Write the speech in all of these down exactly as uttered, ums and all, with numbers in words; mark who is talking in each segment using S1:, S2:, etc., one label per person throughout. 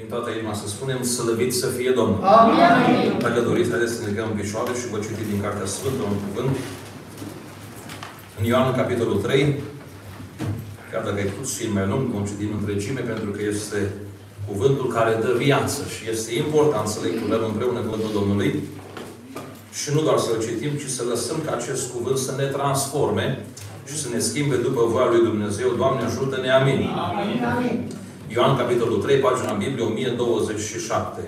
S1: Din toată inima să spunem, slăvit să fie Domnul.
S2: Amin.
S1: Dacă doriți, haideți să ne ridicăm în picioare și vă citim din Cartea Sfântă un cuvânt. În Ioan, capitolul trei, chiar dacă e puțin mai lung, vom citi în întregime, pentru că este cuvântul care dă viață și este important să lecturăm împreună cuvântul Domnului și nu doar să-l citim, ci să lăsăm ca acest cuvânt să ne transforme și să ne schimbe după voia lui Dumnezeu. Doamne, ajută-ne! Amin.
S2: Amin. Amin.
S1: Ioan, capitolul trei, pagina Bibliei o mie douăzeci și șapte.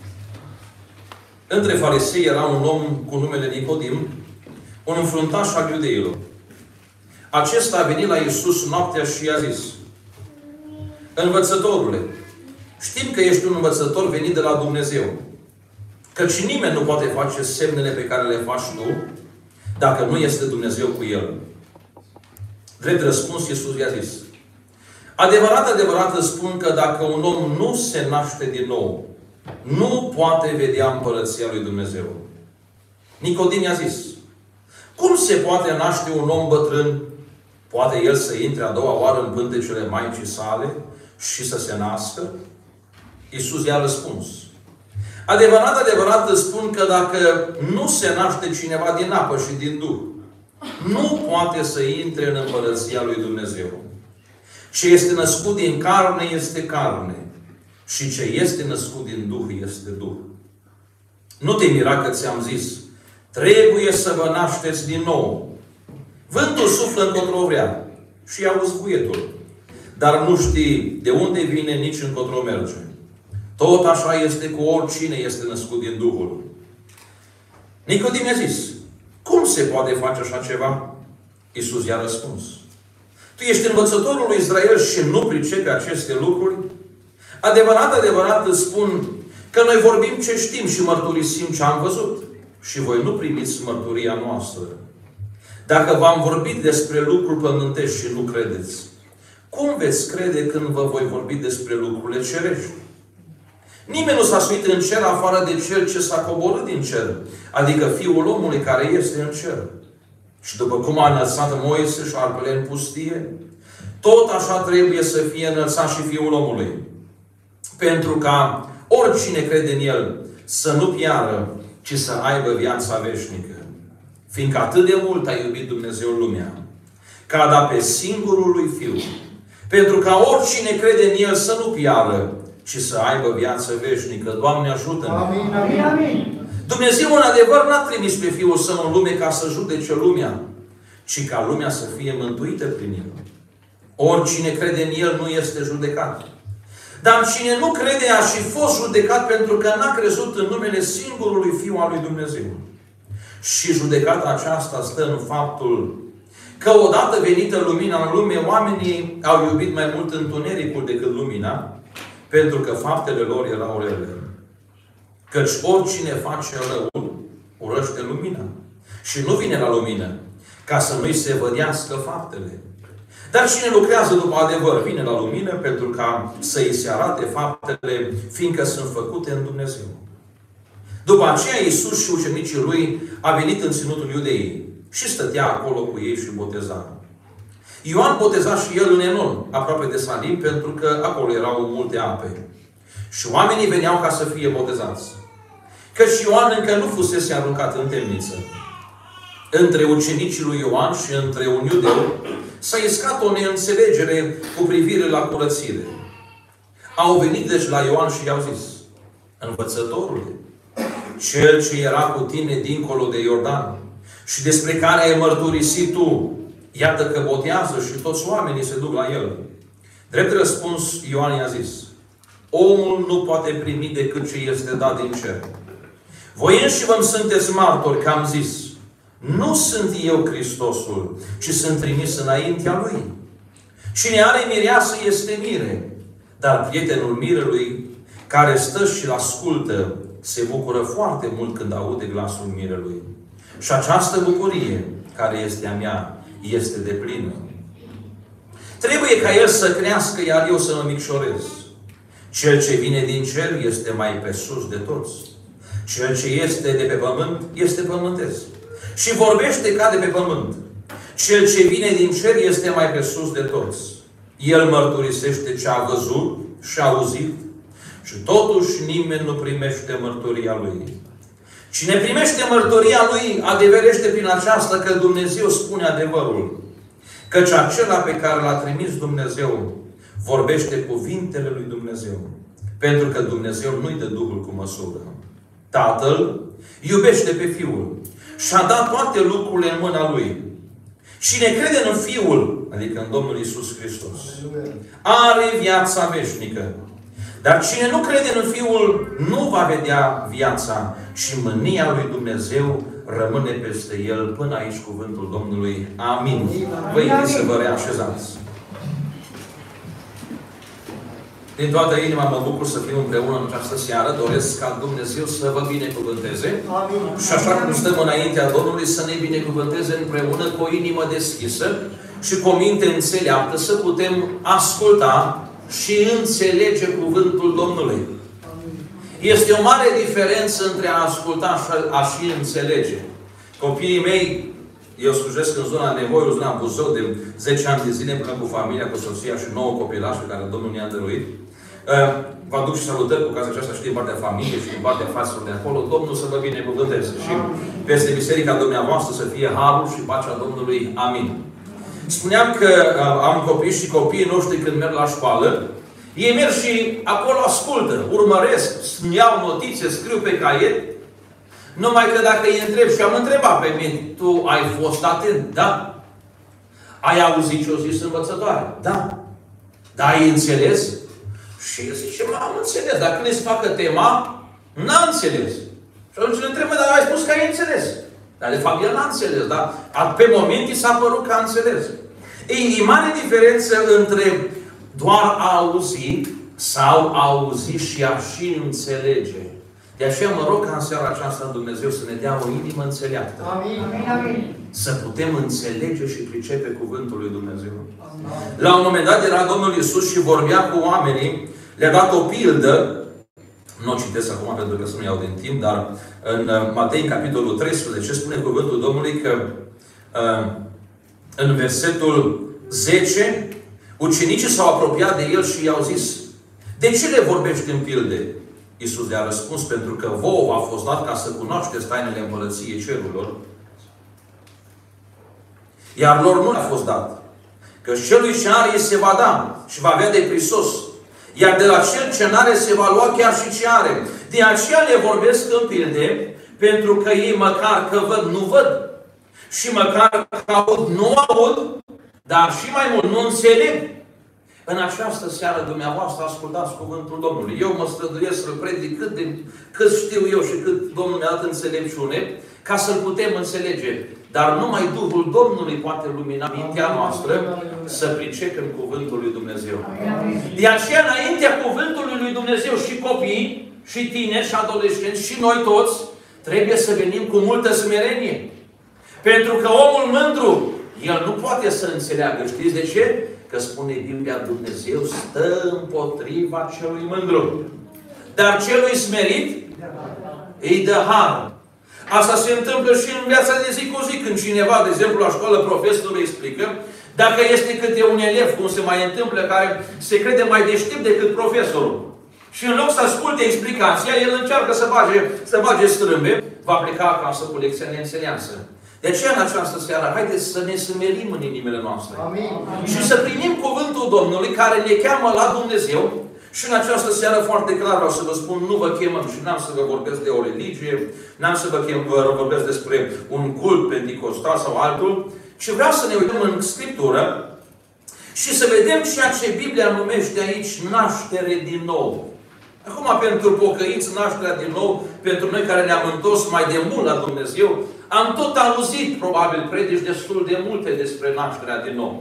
S1: Între farisei era un om cu numele Nicodim, un înfruntaș al iudeilor. Acesta a venit la Iisus noaptea și i-a zis: Învățătorule, știm că ești un învățător venit de la Dumnezeu, căci nimeni nu poate face semnele pe care le faci tu, dacă nu este Dumnezeu cu el. Drept răspuns, Iisus i-a zis: Adevărat, adevărat îți spun că dacă un om nu se naște din nou, nu poate vedea împărăția lui Dumnezeu. Nicodim i-a zis: Cum se poate naște un om bătrân? Poate el să intre a doua oară în pântecele Maicii sale și să se nască? Iisus i-a răspuns: Adevărat, adevărat îți spun că dacă nu se naște cineva din apă și din Duh, nu poate să intre în împărăția lui Dumnezeu. Ce este născut din carne este carne și ce este născut din Duh este Duh. Nu te mira că ți-am zis: trebuie să vă nașteți din nou. Vântul suflă încotro vrea și auzi buietul, dar nu știi de unde vine, nici încotro merge. Tot așa este cu oricine este născut din Duhul. Nicodim a zis: Cum se poate face așa ceva? Iisus i-a răspuns: Tu ești învățătorul lui Israel și nu pricepi aceste lucruri? Adevărat, adevărat îți spun că noi vorbim ce știm și mărturisim ce am văzut. Și voi nu primiți mărturia noastră. Dacă v-am vorbit despre lucruri pământești și nu credeți, cum veți crede când vă voi vorbi despre lucrurile cerești? Nimeni nu s-a suit în cer afară de Cel ce s-a coborât din cer, adică Fiul omului care este în cer. Și după cum a înălțat Moise șarpele în pustie, tot așa trebuie să fie înălțat și Fiul omului. Pentru ca oricine crede în El să nu piară, ci să aibă viața veșnică. Fiindcă atât de mult a iubit Dumnezeu lumea, că a dat pe singurul lui Fiu, pentru ca oricine crede în El să nu piară, ci să aibă viață veșnică. Doamne, ajută-ne!
S2: Amin. Amin. Amin.
S1: Dumnezeu, în adevăr, n-a trimis pe Fiul Său în lume ca să judece lumea, ci ca lumea să fie mântuită prin El. Oricine crede în El nu este judecat. Dar cine nu crede a și fost judecat pentru că n-a crezut în numele singurului Fiu al lui Dumnezeu. Și judecata aceasta stă în faptul că odată venită lumina în lume, oamenii au iubit mai mult întunericul decât lumina, pentru că faptele lor erau rele. Căci oricine face răul, urăște lumina. Și nu vine la lumină, ca să nu-i se vădească faptele. Dar cine lucrează după adevăr, vine la lumină, pentru ca să-i se arate faptele, fiindcă sunt făcute în Dumnezeu. După aceea, Iisus și ucenicii Lui a venit în ținutul Iudeii și stătea acolo cu ei și boteza. Ioan boteza și el în Enon, aproape de Salim, pentru că acolo erau multe ape. Și oamenii veneau ca să fie botezați. Căci Ioan încă nu fusese aruncat în temniță. Între ucenicii lui Ioan și între un iudeu s-a iscat o neînțelegere cu privire la curățire. Au venit deci la Ioan și i-au zis: Învățătorule, cel ce era cu tine dincolo de Iordan și despre care ai mărturisit tu, iată că botează și toți oamenii se duc la el. Drept răspuns, Ioan i-a zis: Omul nu poate primi decât ce este dat din cer. Voi înșivă-mi sunteți martori că am zis: Nu sunt eu Hristosul, ci sunt trimis înaintea Lui. Cine are mireasă este mire, dar prietenul mirelui, care stă și-l ascultă, se bucură foarte mult când aude glasul mirelui. Și această bucurie, care este a mea, este deplină. Trebuie ca El să crească, iar eu să mă micșorez. Cel ce vine din cer este mai pe sus de toți. Cel ce este de pe pământ este pământesc și vorbește ca de pe pământ. Cel ce vine din cer este mai pe sus de toți. El mărturisește ce a văzut și a auzit Și totuși nimeni nu primește mărturia Lui. Cine primește mărturia Lui adeverește prin aceasta că Dumnezeu spune adevărul. Căci acela pe care l-a trimis Dumnezeu vorbește cuvintele lui Dumnezeu. Pentru că Dumnezeu nu-i dă Duhul cu măsură. Tatăl iubește pe Fiul și a dat toate lucrurile în mâna Lui. Cine crede în Fiul, adică în Domnul Iisus Hristos, are viața veșnică. Dar cine nu crede în Fiul, nu va vedea viața și mânia lui Dumnezeu rămâne peste el. Până aici cuvântul Domnului. Amin. Vă invit să vă reașezați. Din toată inima mă bucur să fim împreună în această seară. Doresc ca Dumnezeu să vă binecuvânteze. Amin. Și așa cum stăm înaintea Domnului, să ne binecuvânteze împreună cu o inimă deschisă și cu o minte înțeleaptă, să putem asculta și înțelege cuvântul Domnului. Este o mare diferență între a asculta și a și înțelege. Copiii mei, eu slujesc în zona Nevoiului, zona Buzău, de zece ani de zile, împreună cu familia, cu soția și nouă copilași pe care Domnul ne-a dăruit. Vă aduc și salutări cu ocazia aceasta și din partea familiei și din partea fraților de acolo. Domnul să vă binecuvânteze și peste biserica dumneavoastră să fie harul și pacea Domnului. Amin. Spuneam că am copii și copiii noștri când merg la școală, ei merg și acolo ascultă, urmăresc, iau notițe, scriu pe caiet. Numai că dacă îi întreb, și am întrebat pe mine, tu ai fost atent? Da. Ai auzit ce o zis învățătoare? Da. Dar ai înțeles? Și el zice, mă, am înțeles. Dar când îi se facă tema, n-a înțeles. Și atunci îl întreb, dar ai spus că ai înțeles. Dar de fapt el n-a înțeles, dar pe moment i s-a părut că a înțeles. Ei, e mare diferență între doar a auzi sau a auzi și a și înțelege. De aceea mă rog ca în seara aceasta Dumnezeu să ne dea o inimă înțeleaptă.
S2: Amin. Amin.
S1: Să putem înțelege și pricepe cuvântul lui Dumnezeu. Amin. La un moment dat era Domnul Iisus și vorbea cu oamenii, le-a dat o pildă. Nu o citesc acum pentru că să nu iau din timp, dar în Matei, capitolul treisprezece, spune cuvântul Domnului că în versetul zece, ucenicii s-au apropiat de el și i-au zis, de ce le vorbești în pilde? Iisus le-a răspuns, pentru că vouă a fost dat ca să cunoașteți tainele împărăției cerurilor, iar lor nu le-a fost dat. Că celui ce are se va da și va avea de prisos, iar de la cel ce n-are se va lua chiar și ce are. De aceea le vorbesc în pilde, pentru că ei măcar că văd, nu văd. Și măcar că aud, nu aud, dar și mai mult, nu înțeleg. În această seară dumneavoastră ascultați cuvântul Domnului. Eu mă străduiesc să-l predic cât, de, cât știu eu și cât Domnul mi-a dat înțelepciune, ca să-l putem înțelege. Dar numai Duhul Domnului poate lumina mintea noastră să pricepem cuvântul lui Dumnezeu. De aceea, înaintea cuvântului lui Dumnezeu și copii, și tineri, și adolescenți, și noi toți, trebuie să venim cu multă smerenie. Pentru că omul mândru, el nu poate să înțeleagă. Știți de ce? Că spune Biblia, Dumnezeu stă împotriva celui mândru. Dar celui smerit îi dă har. Asta se întâmplă și în viața de zi cu zi. Când cineva, de exemplu, la școală, profesorul îi explică, dacă este câte un elev, cum se mai întâmplă, care se crede mai deștept decât profesorul. Și în loc să asculte explicația, el încearcă să bage, să bage strâmbe, va pleca acasă cu lecția neînțeleasă. De aceea, în această seară, haideți să ne smerim în inimile noastre. Amin. Și să primim cuvântul Domnului care ne cheamă la Dumnezeu. Și în această seară, foarte clar, vreau să vă spun, nu vă chemăm și n-am să vă vorbesc de o religie, n-am să vă, chem, vă vorbesc despre un cult penticostal sau altul, ci vreau să ne uităm în Scriptură și să vedem ceea ce Biblia numește aici naștere din nou. Acum, pentru pocăiți, nașterea din nou, pentru noi care ne-am întors mai de mult la Dumnezeu, am tot auzit, probabil, predici destul de multe despre nașterea din nou.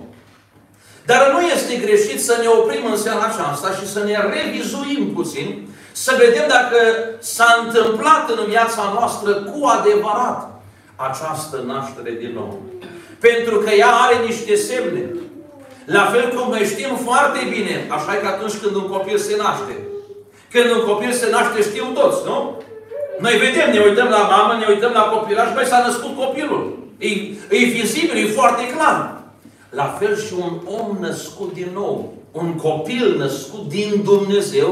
S1: Dar nu este greșit să ne oprim în seara aceasta și să ne revizuim puțin, să vedem dacă s-a întâmplat în viața noastră cu adevărat această naștere din nou. Pentru că ea are niște semne. La fel cum noi știm foarte bine, așa e că atunci când un copil se naște. Când un copil se naște, știu toți, nu? Noi vedem, ne uităm la mamă, ne uităm la copilaș, băi, s-a născut copilul. E, e vizibil, e foarte clar. La fel și un om născut din nou, un copil născut din Dumnezeu,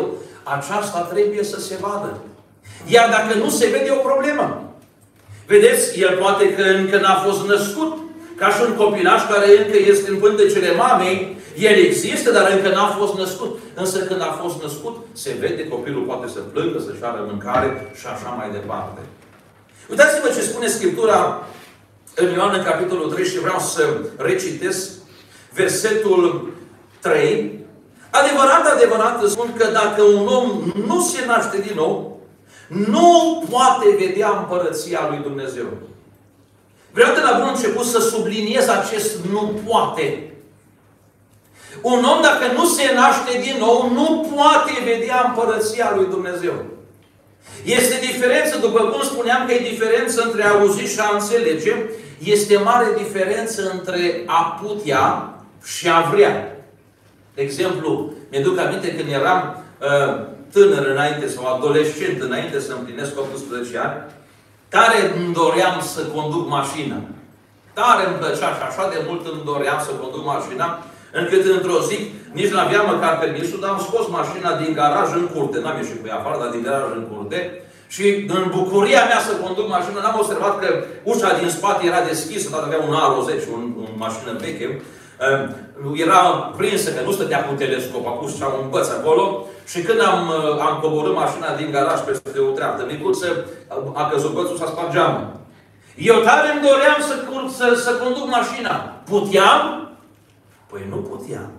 S1: aceasta trebuie să se vadă. Iar dacă nu se vede, e o problemă. Vedeți, el poate că încă n-a fost născut, ca și un copilaș care încă este în pântecele mamei, el există, dar încă n-a fost născut. Însă când a fost născut, se vede, copilul poate să plângă, să-și ceară mâncare și așa mai departe. Uitați-vă ce spune Scriptura în Ioan, în capitolul trei, și vreau să recitesc versetul trei. Adevărat, adevărat, spun că dacă un om nu se naște din nou, nu poate vedea împărăția lui Dumnezeu. Vreau de la bun început să subliniez acest nu poate. Un om, dacă nu se naște din nou, nu poate vedea împărăția lui Dumnezeu. Este diferență, după cum spuneam că e diferență între a auzi și a înțelege, este mare diferență între a putea și a vrea. De exemplu, mi-aduc aminte când eram uh, tânăr înainte sau adolescent înainte să împlinesc optsprezece ani, tare îmi doream să conduc mașina. Tare îmi plăcea și așa de mult îmi doream să conduc mașina, încât într-o zi nici nu aveam măcar permisul, dar am scos mașina din garaj în curte. N-am ieșit cu ea afară, dar din garaj în curte. Și în bucuria mea să conduc mașina, n-am observat că ușa din spate era deschisă, dar avea un A zece, un, un mașină veche. Uh, era prinsă, că nu stătea cu telescop, a pus cea un băț acolo. Și când am, uh, am coborât mașina din garaj peste o treaptă micuță, a căzut bățul, s-a spart geamul. Eu tare îmi doream să, să, să conduc mașina. Puteam? Păi nu puteam.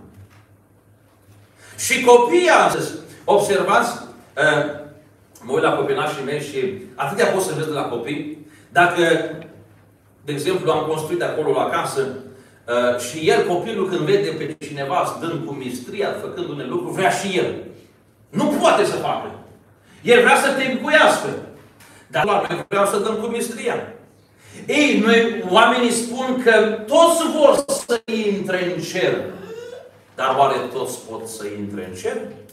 S1: Și copiii astăzi, observați, uh, mă uit la copilașii mei și atâtea pot să vezi de la copii. Dacă, de exemplu, am construit acolo la casă uh, și el, copilul, când vede pe cineva dând cu mistria, făcând unele lucruri, vrea și el. Nu poate să facă. El vrea să te încuiască. Dar noi vreau să dăm cu mistria. Ei, noi, oamenii spun că toți vor să intre în cer. Dar oare toți pot să intre în cer?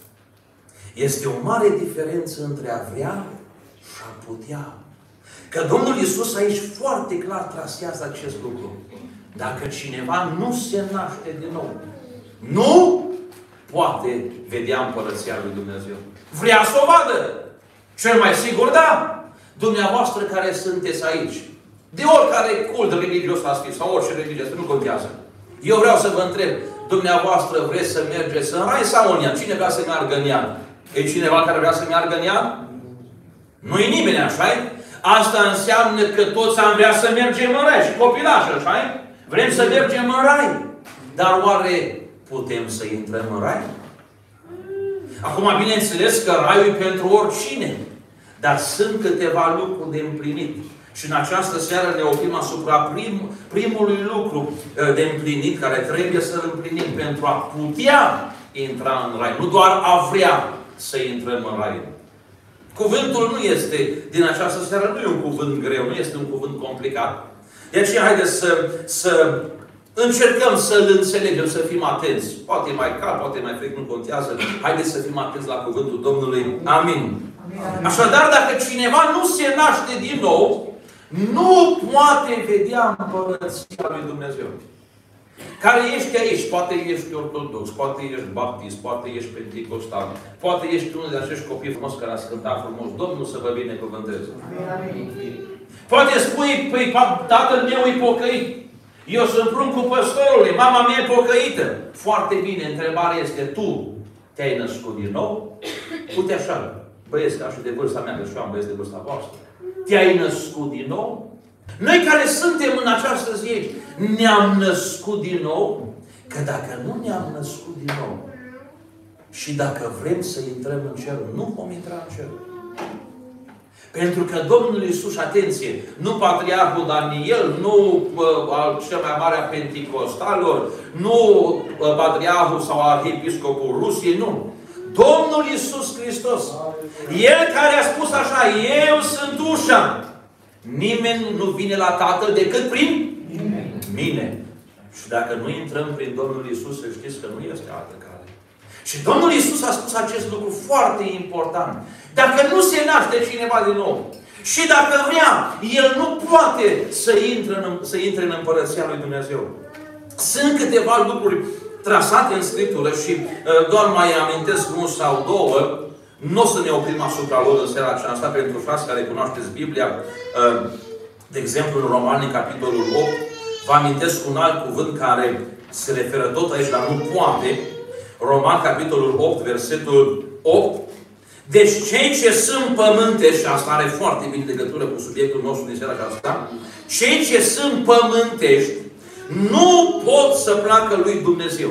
S1: Este o mare diferență între a vrea și a putea. Că Domnul Iisus aici foarte clar trasează acest lucru. Dacă cineva nu se naște din nou, nu poate vedea împărăția lui Dumnezeu. Vrea să o vadă. Cel mai sigur, da. Dumneavoastră care sunteți aici, de oricare cult religios ați fi, sau orice religie, nu contează. Eu vreau să vă întreb, dumneavoastră vreți să mergeți în rai sau în iad? Cine vrea să meargă în iad? E cineva care vrea să meargă în iad? Nu-i nimeni, așa-i? Asta înseamnă că toți am vrea să mergem în rai și copilași, așa-i? Vrem să mergem în rai. Dar oare putem să intrăm în rai? Acum, bineînțeles că raiul e pentru oricine. Dar sunt câteva lucruri de împlinit. Și în această seară ne oprim asupra prim, primului lucru de împlinit, care trebuie să-l împlinim pentru a putea intra în rai. Nu doar a vrea să intrăm în rai. Cuvântul nu este, din această seară, nu e un cuvânt greu, nu este un cuvânt complicat. De aceea, haideți să, să încercăm să-l înțelegem, să fim atenți. Poate e mai cald, poate e mai fric, nu contează. Haideți să fim atenți la cuvântul Domnului. Amin. Așadar, dacă cineva nu se naște din nou, nu poate vedea împărăția lui Dumnezeu. Care ești aici? Poate ești ortodox, poate ești baptist, poate ești penticostal, poate ești unul de acești copii frumos care a cântat frumos. Domnul să vă binecuvânteze. Poate spui, păi, tatăl meu e pocăit. Eu sunt pruncul păstorului, mama mea e pocăită. Foarte bine, întrebarea este, tu te-ai născut din nou? Uite așa, băieți ca și de vârsta mea, că și eu am băieți de vârsta voastră. Te-ai născut din nou? Noi care suntem în această zi aici, ne-am născut din nou? Că dacă nu ne-am născut din nou și dacă vrem să intrăm în cer, nu vom intra în cer. Pentru că Domnul Iisus, atenție, nu Patriarhul Daniel, nu uh, cel mai mare a Penticostalilor, nu uh, Patriarhul sau Arhiepiscopul Rusiei, nu. Domnul Iisus Hristos. El care a spus așa, eu sunt ușa. Nimeni nu vine la Tatăl decât prin mine. mine. Și dacă nu intrăm prin Domnul Iisus, să știți că nu este altă cale. Și Domnul Iisus a spus acest lucru foarte important. Dacă nu se naște cineva din nou și dacă vrea, el nu poate să intre în, să intre în împărăția lui Dumnezeu. Sunt câteva lucruri trasate în Scriptură și uh, doar mai amintesc unul sau două. Nu o să ne oprim asupra lor în seara aceasta, pentru frați care cunoașteți Biblia. De exemplu, în Romani, capitolul opt, vă amintesc un alt cuvânt care se referă tot aici la nu poate. Roman, capitolul opt, versetul opt. Deci cei ce sunt pământești, și asta are foarte bine legătură cu subiectul nostru din seara aceasta, cei ce sunt pământești nu pot să placă lui Dumnezeu.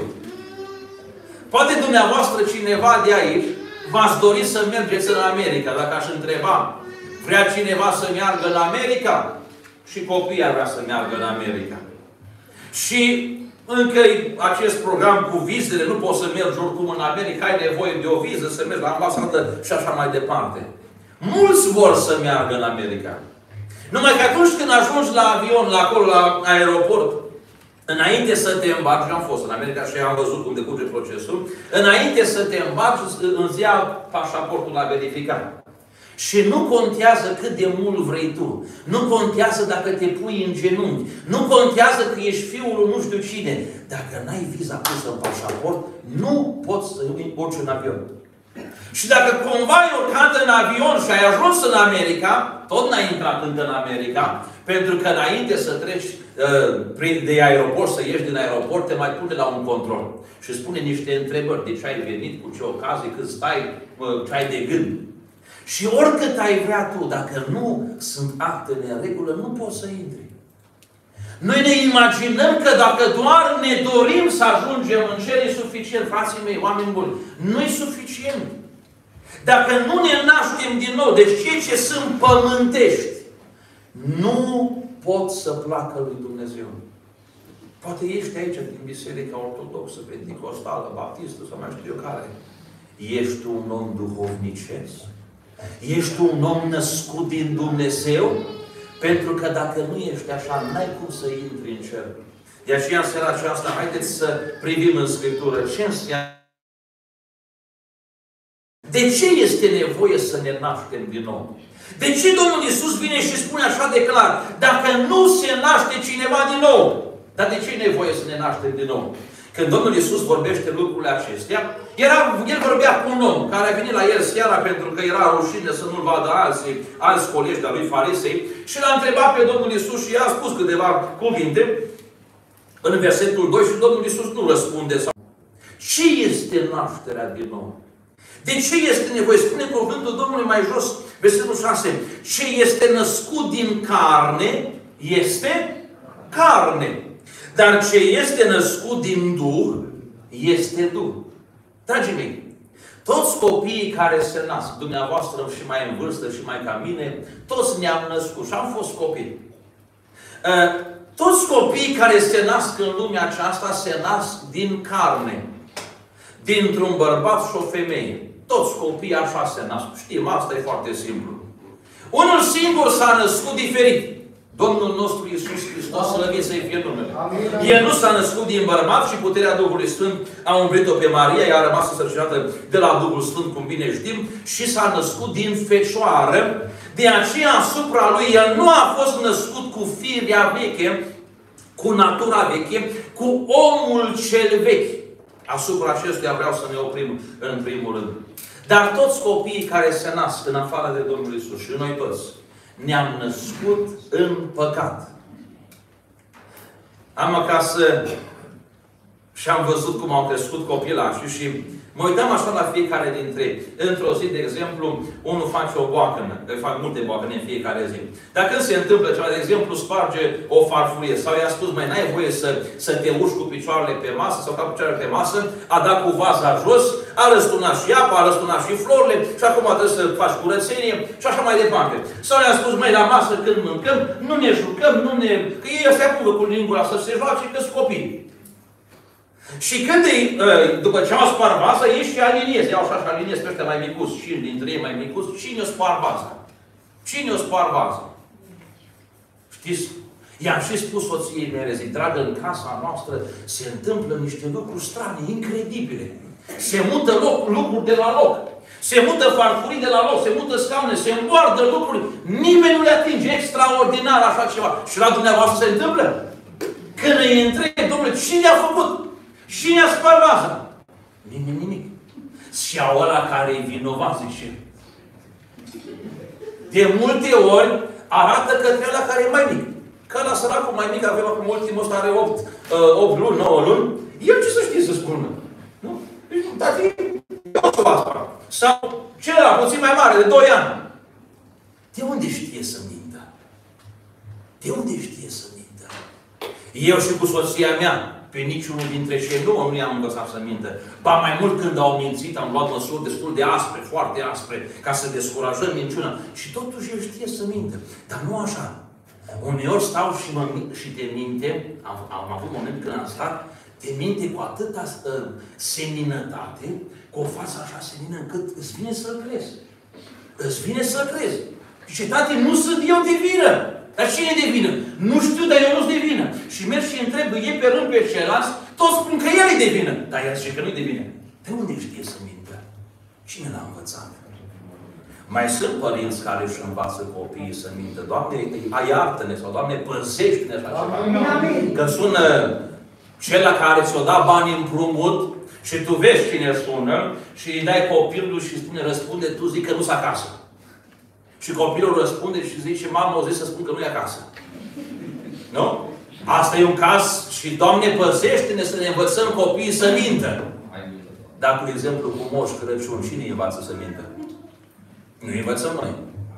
S1: Poate dumneavoastră cineva de aici v-ați dori să mergeți în America. Dacă aș întreba, vrea cineva să meargă în America? Și copiii ar vrea să meargă în America. Și încă acest program cu vizele, nu poți să mergi oricum în America, ai nevoie de o viză, să mergi la ambasadă și așa mai departe. Mulți vor să meargă în America. Numai că atunci când ajungi la avion, la acolo, la aeroport, înainte să te îmbarci, am fost în America și am văzut cum decurge procesul, înainte să te îmbarci, îți ia pașaportul la verificare. Și nu contează cât de mult vrei tu. Nu contează dacă te pui în genunchi. Nu contează că ești fiul nu știu cine. Dacă n-ai viza pusă în pașaport, nu poți să urci în avion. Și dacă cumva ai urcat în avion și ai ajuns în America, tot n-ai intrat încă în America, pentru că înainte să treci uh, prin de aeroport, să ieși din aeroport, te mai pune la un control. Și spune niște întrebări. De ce ai venit, cu ce ocazie, cât stai, uh, ce ai de gând. Și oricât ai vrea tu, dacă nu sunt actele în regulă, nu poți să intri. Noi ne imaginăm că dacă doar ne dorim să ajungem în cer, e suficient. Frații mei, oameni buni, nu e suficient. Dacă nu ne naștem din nou, deci cei ce sunt pământești, nu pot să placă lui Dumnezeu. Poate ești aici din biserica ortodoxă, pentecostală, baptistă, sau mai știu eu care. Ești un om duhovnicesc? Ești un om născut din Dumnezeu? Pentru că dacă nu ești așa, n-ai cum să intri în cer. De aceea, în seara aceasta, haideți să privim în Scriptură ce înseamnă. De ce este nevoie să ne naștem din nou? De ce Domnul Iisus vine și spune așa de clar? Dacă nu se naște cineva din nou, dar de ce e nevoie să ne naștem din nou? Când Domnul Iisus vorbește lucrurile acestea, era, el vorbea cu un om care a venit la el seara pentru că era rușine să nu-l vadă alții, alți colegi de-a lui farisei, și l-a întrebat pe Domnul Iisus și i-a spus câteva cuvinte în versetul doi și Domnul Iisus nu răspunde. Ce este nașterea din nou? De ce este nevoie? Spune cuvântul Domnului mai jos, versetul șase. Ce este născut din carne, este carne. Dar ce este născut din Duh, este Duh. Dragii mei, toți copiii care se nasc, dumneavoastră și mai în vârstă și mai ca mine, toți ne-am născut și am fost copii. Toți copiii care se nasc în lumea aceasta se nasc din carne. Dintr-un bărbat și o femeie. Toți copiii așa se nasc. Știm, asta e foarte simplu. Unul singur s-a născut diferit. Domnul nostru Iisus Hristos, slăvit să-i fie numele. El nu s-a născut din bărbat și puterea Duhului Sfânt a umbrit-o pe Maria, ea a rămas însărcinată de la Duhul Sfânt, cum bine știm, și s-a născut din fecioară. De aceea, asupra lui, el nu a fost născut cu firea veche, cu natura veche, cu omul cel vechi. Asupra acestuia vreau să ne oprim în primul rând. Dar toți copiii care se nasc în afară de Domnul Iisus și noi toți, ne-am născut în păcat. Am acasă și am văzut cum au crescut copilașii și mă uitam așa la fiecare dintre ei. Într-o zi, de exemplu, unul face o boacănă, că fac multe boacăne în fiecare zi. Dacă se întâmplă ceva, de exemplu, sparge o farfurie sau i-a spus, mai n-ai voie să, să te uși cu picioarele pe masă sau ca picioarele pe masă, a dat cu vaza jos, a răsturnat și apa, a răsturnat și florile și acum trebuie să faci curățenie și așa mai departe. Sau i-a spus, mai la masă când mâncăm, nu ne jucăm, nu ne... că ei se apucă cu lingura să se joace, că-s copii. Și când îi, după ce au spart vaza, ei și aliniez. Iau așa și aliniez pe ăștia mai micuți, și dintre ei mai micuți, cine o spart vaza? Cine o spart vaza? Știți? I-am și spus soției mele, zic, dragă, în casa noastră se întâmplă niște lucruri strane, incredibile. Se mută loc, lucruri de la loc. Se mută farfurii de la loc, se mută scaune, se îmboardă lucruri. Nimeni nu le atinge, extraordinar așa ceva. Și la dumneavoastră se întâmplă? Când îi întrebi, domnule, cine a făcut? Cine a spart vaza? Nimeni, nimic. Și a ăla care e vinovat, zice. De multe ori arată către ăla care e mai mic. Că ăla săracul mai mic, avem acum ultimul ăsta, are opt luni, nouă luni, el ce să știe să spună? Nu? Dar eu să asta. Sau celălalt puțin mai mare, de doi ani. De unde știe să mintă? De unde știe să mintă? Eu și cu soția mea, pe niciunul dintre cei două nu i-am învățat să mintă. Ba mai mult când au mințit, am luat măsuri destul de aspre, foarte aspre, ca să descurajăm minciuna. Și totuși el știe să mintă. Dar nu așa. Uneori stau și, mă, și te minte, am, am avut moment când am stat, te minte cu atâta uh, seninătate, cu o față așa senină, încât îți vine să-l crezi. Îți vine să-l crezi. Și tate, nu sunt eu de vină. Dar cine e de vină? Nu știu, dar eu nu sunt de vină. Și merg și întreb, ei pe rând pe ceilalți, toți spun că el e de vină. Dar el zice că nu e de vină. De unde știe să mintă? Cine l-a învățat? Mai sunt părinți care își învață copiii să mintă. Doamne, iartă-ne sau Doamne, păzește-ne așa ceva. Că sună cel care ți-o da bani împrumut și tu vezi cine sună și îi dai copilul și spune, răspunde, tu zici că nu-s acasă. Și copilul răspunde și zice, mama o zis să spun că nu e acasă. Nu? Asta e un caz și Doamne, păzește-ne să ne învățăm copiii să mintă. Dar, cu exemplu, cu Moș Crăciun, cine îi învață să mintă? Nu îi învățăm noi.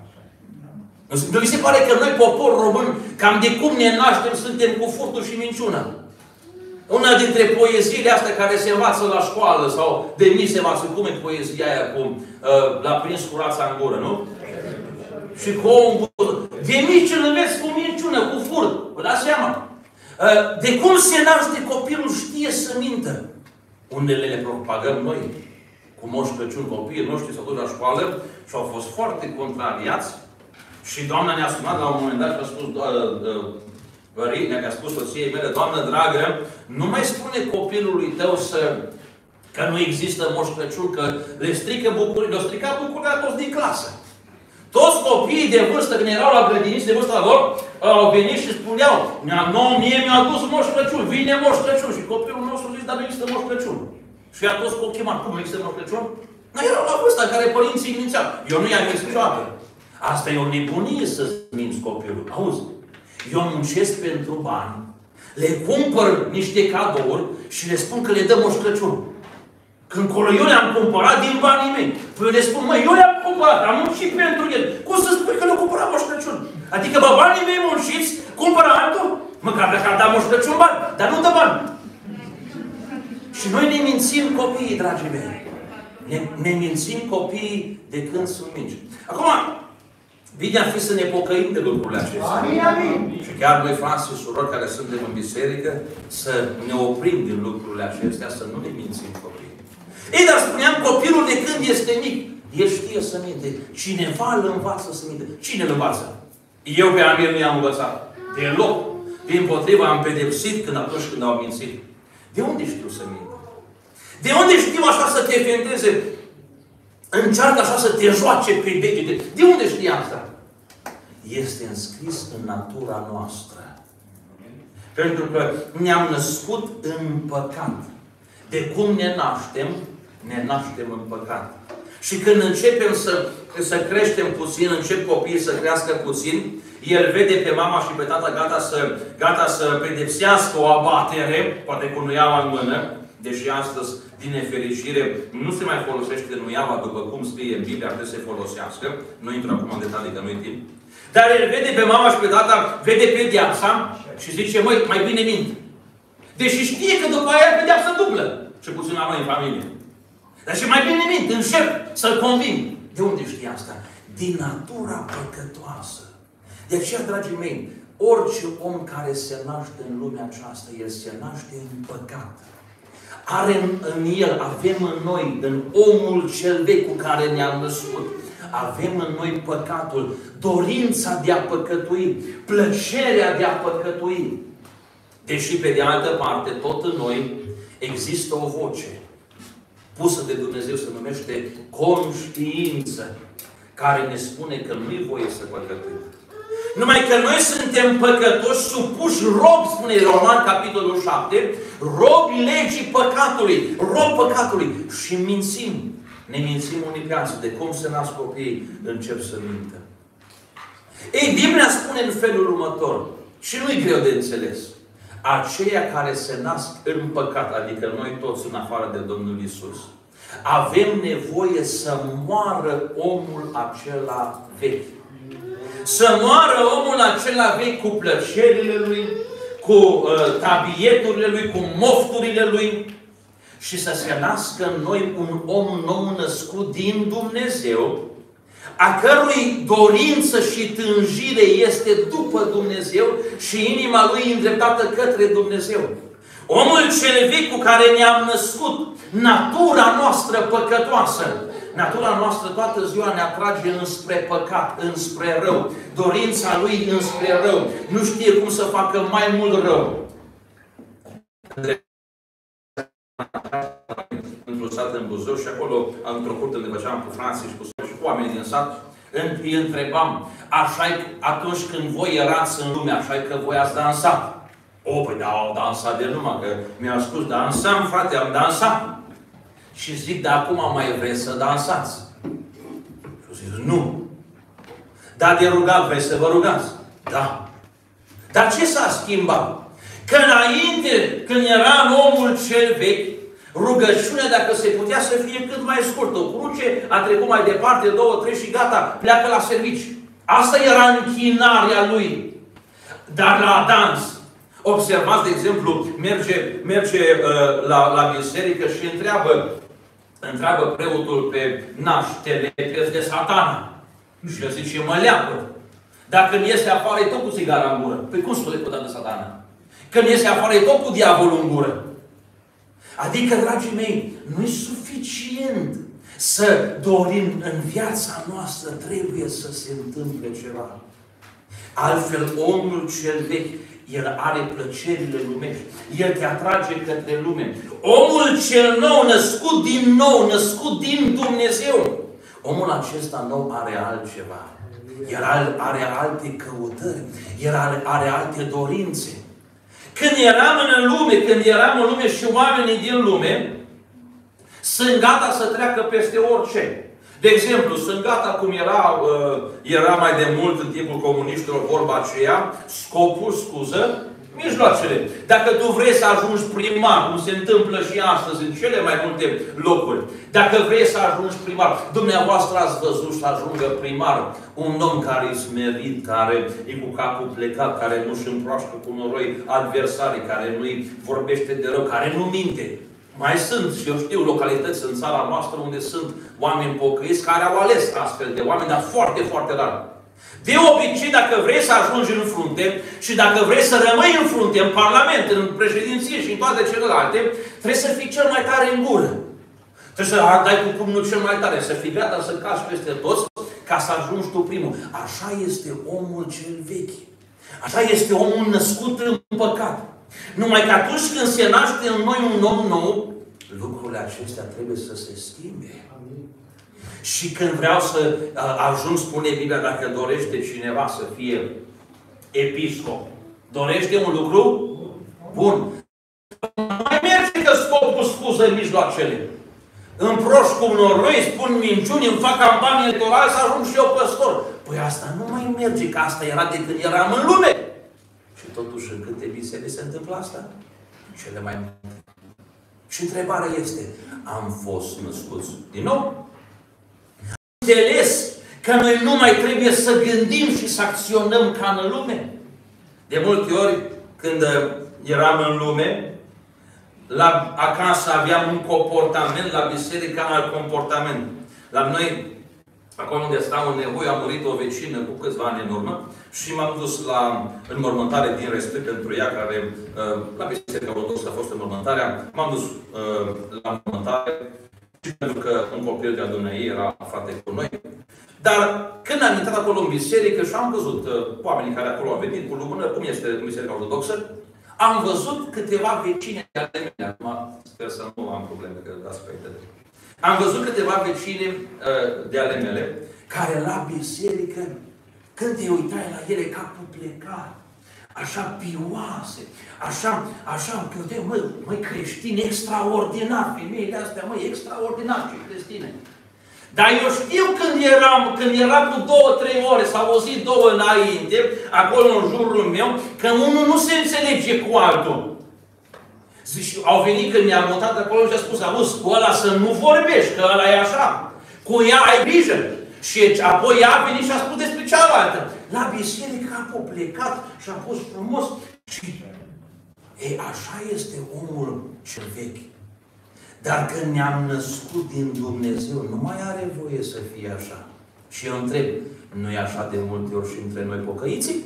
S1: Nu vi se pare că noi, popor român, cam de cum ne naștem, suntem cu furtul și minciuna? Una dintre poeziile astea care se învață la școală sau de mici se învață, cum e poezia aia cu uh, l-a prins cu rața în gură, nu? Și cu o în gură. De mici îl înveți cu minciună, cu furt. Vă dați seama? Uh, de cum se naște copilul știe să mintă. Unele le propagăm noi. Cu Moș Crăciun, copiii noștri s-au dus la școală și au fost foarte contrariați. Și doamna ne-a sunat la un moment dat și a spus, părinte, mi-a spus soției mele, Doamnă dragă, nu mai spune copilului tău să, că nu există Moș Crăciun, că le strică bucurii, le-o strica bucuria toți din clasă. Toți copiii de vârstă, când erau la grădiniți de vârstă la lor, au venit și spuneau, nouă mie mi-a dus Moș Crăciun, vine Moș Crăciun. Și copilul nostru zice, dar nu există Moș Crăciun. Și a toți cu ochii mari, cum există Moș Crăciun? Dar erau la vârsta în care părinții îi mințeau. Eu nu i-am mințit niciodată. Asta e o nebunie să-ți minți copilul. Auzi, eu muncesc pentru bani, le cumpăr niște cadouri și le spun că le dă Moș Crăciun. Când colo eu le-am cumpărat din banii mei. Păi eu le spun, măi, eu le-am cumpărat, am muncit pentru el. Cum să spui că le-am cumpărat Moș Crăciun? Adică, bă, banii mei munciți, cumpără altul? Măcar dacă ar da Moș Crăciun bani, dar nu dă bani. Și noi ne mințim copiii, dragii mei. Ne, ne mințim copiii de când sunt mici. Acum, bine ar fi să ne pocăim de lucrurile acestea.
S2: Amin, amin.
S1: Și chiar noi, frați și surori care suntem în biserică, să ne oprim din lucrurile acestea, să nu ne mințim copiii. Ei, dar spuneam, copilul de când este mic, el știe să minte. Cineva îl învață să minte. Cine îl învață? Eu pe Amir nu i-am învățat. Deloc. Dimpotrivă am pedepsit când atunci când au mințit. De unde știu să minte? De unde știu așa să te fenteze? Încearcă așa să te joace pe degete. De unde știi asta? Este înscris în natura noastră. Pentru că ne-am născut în păcat. De cum ne naștem, ne naștem în păcat. Și când începem să, să creștem puțin, încep copiii să crească puțin, el vede pe mama și pe tata gata să, gata să pedepsească o abatere, poate cu nuiaua în mână, deși astăzi, din nefericire, nu se mai folosește nuiaua după cum scrie în Biblia, trebuie să se folosească. Nu intru acum în detalii, că nu-i timp. Dar el vede pe mama și pe tata, vede pedeapsa și zice, măi, mai bine mint. Deși știe că după aia pedeapsa dublă. Și puțin la noi în familie. Dar și mai bine mint, încerc să-l conving. De unde știe asta? Din natura păcătoasă. De aceea, dragii mei, orice om care se naște în lumea aceasta, el se naște în păcat. Are în, în el, avem în noi, în omul cel vechi cu care ne-am născut, avem în noi păcatul, dorința de a păcătui, plăcerea de a păcătui. Deși, pe de altă parte, tot în noi există o voce pusă de Dumnezeu, se numește conștiință, care ne spune că nu-i voie să păcătuim. Numai că noi suntem păcătoși, supuși robi, spune Roman, capitolul șapte, robi legii păcatului, robi păcatului. Și mințim. Ne mințim unii pe alții. De cum se nasc copiii, încep să mintă. Ei, Biblia spune în felul următor, și nu-i greu de înțeles, aceia care se nasc în păcat, adică noi toți în afară de Domnul Iisus, avem nevoie să moară omul acela vechi. Să moară omul acela vechi cu plăcerile lui, cu uh, tabieturile lui, cu mofturile lui și să se nască în noi un om nou născut din Dumnezeu, a cărui dorință și tânjire este după Dumnezeu și inima lui îndreptată către Dumnezeu. Omul cel vechi cu care ne-am născut, natura noastră păcătoasă, natura noastră toată ziua ne atrage înspre păcat, înspre rău. Dorința lui înspre rău. Nu știe cum să facă mai mult rău. Într-un sat în Buzău și acolo, într-o curte unde făceam cu frații și cu și cu oamenii din sat, îi întrebam, așa-i atunci când voi erați în lume, așa-i că voi ați dansat? O, păi da, au dansat de numai, că mi-au spus, dansam, frate, am dansat. Și zic, dar acum mai vreți să dansați? Și zic, nu. Dar de rugat vreți să vă rugați? Da. Dar ce s-a schimbat? Că înainte, când era în omul cel vechi, rugăciunea, dacă se putea, să fie cât mai scurtă. O cruce, a trecut mai departe, două, trei și gata, pleacă la servici. Asta era închinarea lui. Dar la dans, observați, de exemplu, merge, merge uh, la, la biserică și întreabă, întreabă preotul pe naș, te lepezi de Satana. Și el zice, mă leapă. Dacă îmi iese afară, e tot cu țigara în gură. Păi cum să lepăda de Satana? Când iese afară, e tot cu diavolul în gură. Adică, dragii mei, nu e suficient să dorim în viața noastră, trebuie să se întâmple ceva. Altfel, omul cel vechi, el are plăcerile lumești. El te atrage către lume. Omul cel nou, născut din nou, născut din Dumnezeu, omul acesta nou are altceva. El are alte căutări. El are, are alte dorințe. Când eram în lume, când eram în lume și oamenii din lume sunt gata să treacă peste orice. De exemplu, sunt gata, cum era, uh, era mai de mult în timpul comuniștilor vorba aceea, scopul, scuză, mijloacele. Dacă tu vrei să ajungi primar, cum se întâmplă și astăzi în cele mai multe locuri, dacă vrei să ajungi primar, dumneavoastră ați văzut să ajungă primar un om care e smerit, care e cu capul plecat, care nu-și împroașcă cu noroi adversarii, care nu-i vorbește de rău, care nu minte. Mai sunt, și eu știu, localități în țara noastră unde sunt oameni pocăiți care au ales astfel de oameni, dar foarte, foarte rar. De obicei, dacă vrei să ajungi în frunte și dacă vrei să rămâi în frunte, în Parlament, în președinție și în toate celelalte, trebuie să fii cel mai tare în gură. Trebuie să dai cu pumnul cel mai tare, să fii gata să cazi peste toți ca să ajungi tu primul. Așa este omul cel vechi. Așa este omul născut în păcat. Numai că atunci când se naște în noi un om nou, lucrurile acestea trebuie să se schimbe. Amin. Și când vreau să ajung, spune Biblia, dacă dorește cineva să fie episcop, dorește un lucru bun. Mai merge că scopul scuză mijloacele. Împroști cu noroi, spun minciuni, îmi fac campanie electorală să ajung și eu păstor. Păi asta nu mai merge, că asta era de când eram în lume. Și totuși în câte biserici se întâmplă asta? Cele mai multe. Și întrebarea este, am fost născuți din nou? Am înțeles că noi nu mai trebuie să gândim și să acționăm ca în lume? De multe ori, când eram în lume, la acasă aveam un comportament, la biserică alt comportament. La noi, acolo unde stau în Nevoie, a murit o vecină cu câțiva ani în urmă și m-am dus la înmormântare din respect pentru ea, care la biserica ortodoxă a fost înmormântarea. M-am dus uh, la înmormântare și pentru că un copil de-a dumneavoastră era frate cu noi. Dar când am intrat acolo în biserică și am văzut uh, oamenii care acolo au venit cu lumână, cum este biserica ortodoxă, am văzut câteva vecine de ale mele. Acum sper să nu am probleme, că aspecte de... Am văzut câteva vecine uh, de ale mele, care la biserică când te uitai la ele, capul plecat. Așa pioase, așa, așa, credeam, măi, măi, creștini extraordinar, femeile astea, măi, extraordinar și creștine. Dar eu știu când eram, când era cu două, trei ore, s-au auzit două înainte, acolo în jurul meu, că unul nu se înțelege cu altul. Zici, au venit când mi-am mutat acolo și a spus, auzi, cu ăla să nu vorbești, că ăla e așa. Cu ea ai grijă. Și apoi ea a venit și a spus despre cealaltă. La biserică a plecat și a pus frumos. Și e, așa este omul cel vechi. Dar când ne-am născut din Dumnezeu, nu mai are voie să fie așa. Și eu întreb, nu e așa de multe ori și între noi pocăiții?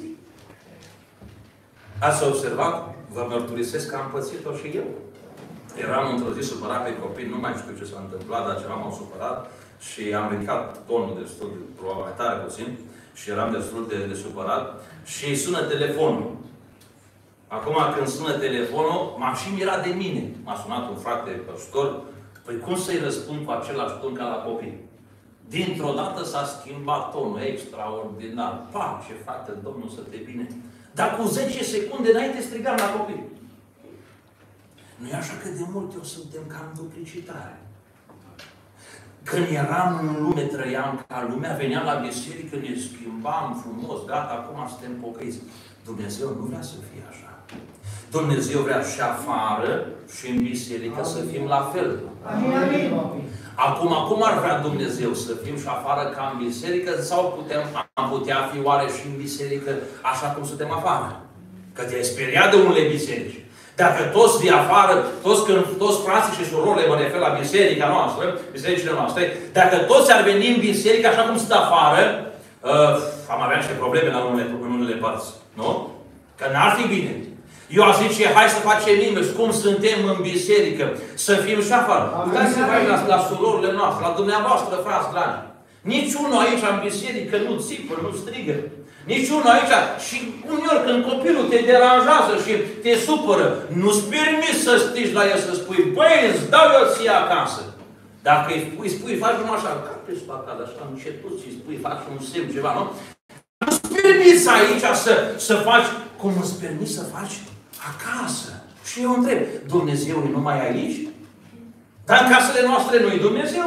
S1: Ați observat? Vă mărturisesc că am pățit-o și eu. Eram într-o zi supărat pe copii, nu mai știu ce s-a întâmplat, dar ceva m-au supărat și am ridicat tonul destul de, probabil tare puțin, și eram destul de, de supărat și sună telefonul. Acum când sună telefonul, m-am și mirat de mine. M-a sunat un frate păstor, păi cum să-i răspund cu același ton ca la copii? Dintr-o dată s-a schimbat tonul, extraordinar. Pace, frate, Domnul să te bine. Dar cu zece secunde înainte strigam la copii. Nu e așa că de multe ori suntem cam duplicitare. Când eram în lume, trăiam ca lumea, veneam la biserică, ne schimbam frumos, gata, acum suntem pocăiți. Dumnezeu nu vrea să fie așa. Dumnezeu vrea și afară și în biserică să fim la fel. Acum, cum ar vrea Dumnezeu să fim și afară ca în biserică sau putem, am putea fi oare și în biserică așa cum suntem afară? Că te-ai speriat de unele biserici. Dacă toți de afară, toți, când, toți frații și surorile, mă refer la biserica noastră, bisericile noastre, dacă toți ar veni în biserică așa cum sunt afară, uh, am avea niște probleme la unele, în unele părți. Nu? Că n-ar fi bine. Eu aș zice, hai să facem invers, cum suntem în biserică, să fim și afară. Uitați-vă aici la, la surorile noastre, la dumneavoastră, frați dragi. Niciunul aici în biserică nu țipă, nu strigă. Niciunul aici. Și uneori când copilul te deranjează și te supără, nu-ți permis să strigi la el, să spui, băi, îți dau eu ție acasă. Dacă îi spui, spui, faci numai așa, ca pe spatele, așa, încetul și spui, faci un semn, ceva, nu? Nu-ți permis aici să, să faci cum îți permis să faci acasă. Și eu întreb, Dumnezeu e numai aici? Dar în casele noastre nu-i Dumnezeu?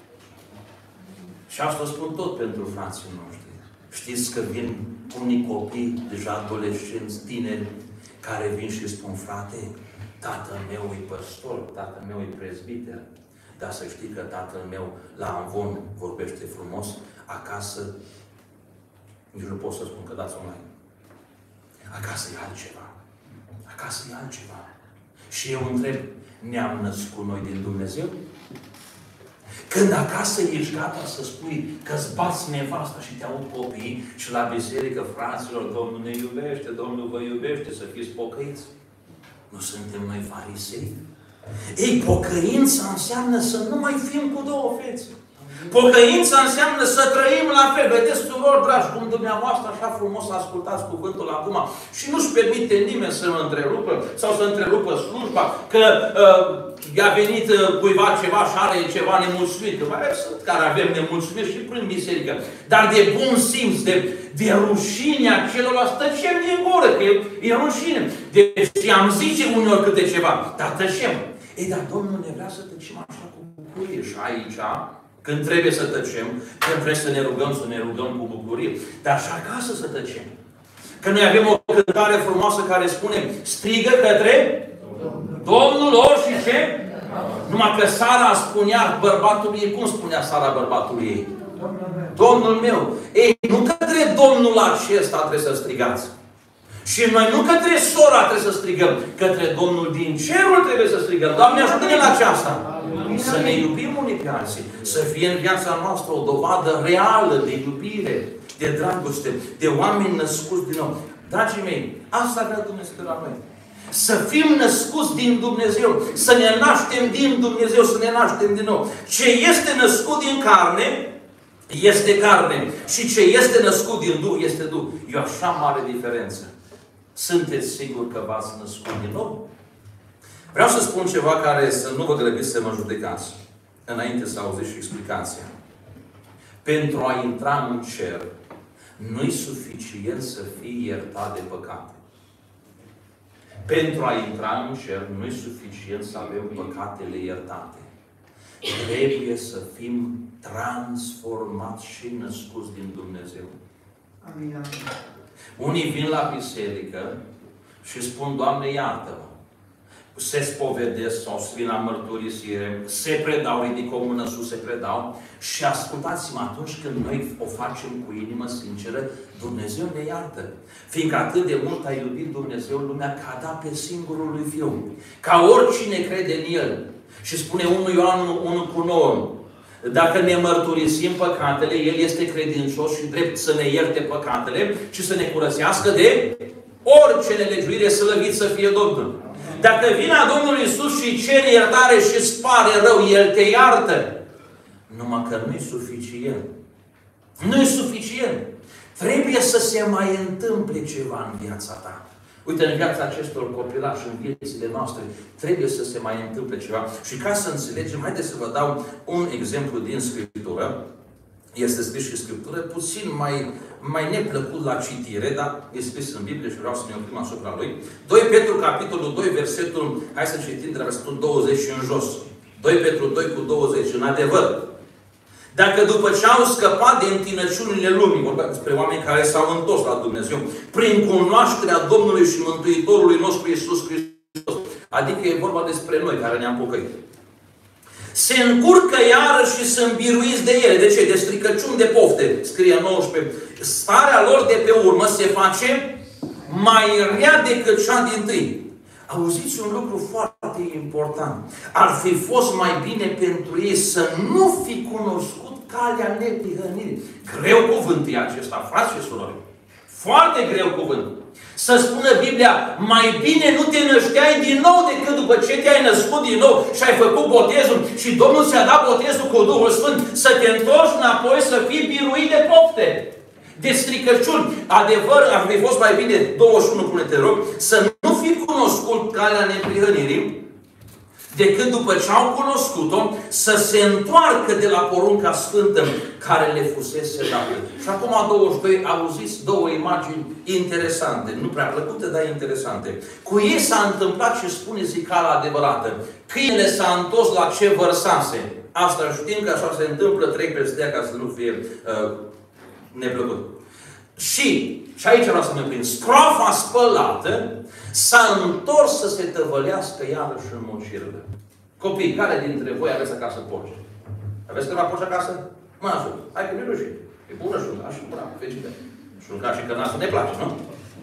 S1: Și asta spun tot pentru frații noștri. Știți că vin unii copii, deja adolescenți, tineri, care vin și spun, frate, tatăl meu e păstor, tatăl meu e prezbiter, dar să știi că tatăl meu la Amvon vorbește frumos, acasă, nici nu pot să spun că dați online. Acasă e altceva. Acasă e altceva. Și eu întreb, ne-am născut noi din Dumnezeu? Când acasă ești gata să spui că îți bați nevasta și te aud copiii și la biserică, fraților, Domnul ne iubește, Domnul vă iubește, să fiți pocăiți. Nu suntem noi farisei? Ei, pocăința înseamnă să nu mai fim cu două fețe. Pocăința înseamnă să trăim la fel. Vedeți, surori dragi, cum dumneavoastră așa frumos ascultați cuvântul acum și nu-și permite nimeni să mă întrerupă sau să întrerupă slujba, că uh, i-a venit uh, cuiva ceva și are ceva nemulțumit. Că mai sunt care avem nemulțumiri și prin biserică. Dar de bun simț, de, de rușinea celorlalți, tăcem din gură, că e, e rușine. Deci am zice uneori câte ceva, dar tăcem. Ei, dar Domnul ne vrea să tăcem așa cu bucurie și aici, când trebuie să tăcem, când trebuie să ne rugăm, să ne rugăm cu bucurie. Dar și acasă să tăcem. Că noi avem o cântare frumoasă care spune, strigă către Domnul lor și ce? Numai că Sara spunea bărbatului ei, cum spunea Sara bărbatului ei? Domnul meu. Ei, nu către Domnul acesta trebuie să strigați. Și noi nu către sora trebuie să strigăm, către Domnul din cerul trebuie să strigăm. Doamne, ajută-ne la aceasta. Să ne iubim unii pe alții. Să fie în viața noastră o dovadă reală de iubire, de dragoste, de oameni născuți din nou. Dragii mei, asta vrea Dumnezeu de la noi. Să fim născuți din Dumnezeu, să ne naștem din Dumnezeu, să ne naștem din nou. Ce este născut din carne, este carne. Și ce este născut din Duh, este Duh. E o așa mare diferență. Sunteți siguri că v-ați născut din nou? Vreau să spun ceva care să nu vă grăbiți să mă judecați. Înainte să auziți și explicația. Pentru a intra în cer, nu-i suficient să fii iertat de păcate. Pentru a intra în cer, nu-i suficient să avem păcatele iertate. Trebuie să fim transformați și născuți din Dumnezeu.
S2: Amin, amin.
S1: Unii vin la biserică și spun, Doamne, iartă-mă. Se spovedesc sau se vin la mărturisire, se predau, ridică o mână sus, se predau și ascultați-mă, atunci când noi o facem cu inimă sinceră, Dumnezeu ne iartă. Fiindcă atât de mult a iubit Dumnezeu lumea că a dat pe singurul lui Fiu. Ca oricine crede în El. Și spune unu Ioan unu cu nouă, dacă ne mărturisim păcatele, El este credincios și drept să ne ierte păcatele și să ne curățească de orice nelegiuire, slăvit să fie Domnul. Dacă vine a Domnului Iisus și îi cere iertare și îți pare rău, El te iartă. Numai că nu-i suficient. Nu-i suficient. Trebuie să se mai întâmple ceva în viața ta. Uite, în viața acestor copilași, în viețile noastre, trebuie să se mai întâmple ceva. Și ca să înțelegem, haideți să vă dau un exemplu din Scriptură. Este scris și Scriptură, puțin mai, mai neplăcut la citire, dar e scris în Biblie și vreau să ne oprim asupra lui. doi Petru, capitolul doi, versetul, hai să citim de la versetul douăzeci și în jos. doi Petru doi cu douăzeci, în adevăr. Dacă după ce au scăpat de întinăciunile lumii, vorbim despre oameni care s-au întors la Dumnezeu, prin cunoașterea Domnului și Mântuitorului nostru Iisus Hristos, adică e vorba despre noi care ne-am pocăit, se încurcă iarăși și sunt biruiți de ele. De ce? De stricăciuni, de pofte. Scrie nouăsprezece. Starea lor de pe urmă se face mai rea decât cea dintâi. Auziți un lucru foarte important. Ar fi fost mai bine pentru ei să nu fi cunoscut calea neprihănirii. Greu cuvânt e acesta, frați și surori. Foarte greu cuvânt. Să spună Biblia, mai bine nu te nășteai din nou decât după ce te-ai născut din nou și ai făcut botezul și Domnul ți-a dat botezul cu Duhul Sfânt, să te întorci înapoi, să fii biruit de pofte, de stricăciuni. Adevăr, ar fi fost mai bine, douăzeci și unu, pune te rog, să nu fi cunoscut calea neprihănirii, decât după ce au cunoscut-o, să se întoarcă de la porunca sfântă care le fusese dată. Și acum douăzeci și doi, auziți două imagini interesante, nu prea plăcute, dar interesante. Cu ei s-a întâmplat și spune zicala adevărată. Câinele s-a întors la ce vărsase. Asta știm că așa se întâmplă, trec peste ea ca să nu fie uh, neplăcut. Și, și aici vreau să mă prind, scroafa spălată s-a întors să se tăvălească iarăși în mocirlă. Copii, care dintre voi aveți acasă porci? Aveți câteva porci acasă? Mâna sus. Hai că nu-i rușine. E bună șunca, și bună, fericită. Șunca și cănasul ne place, nu?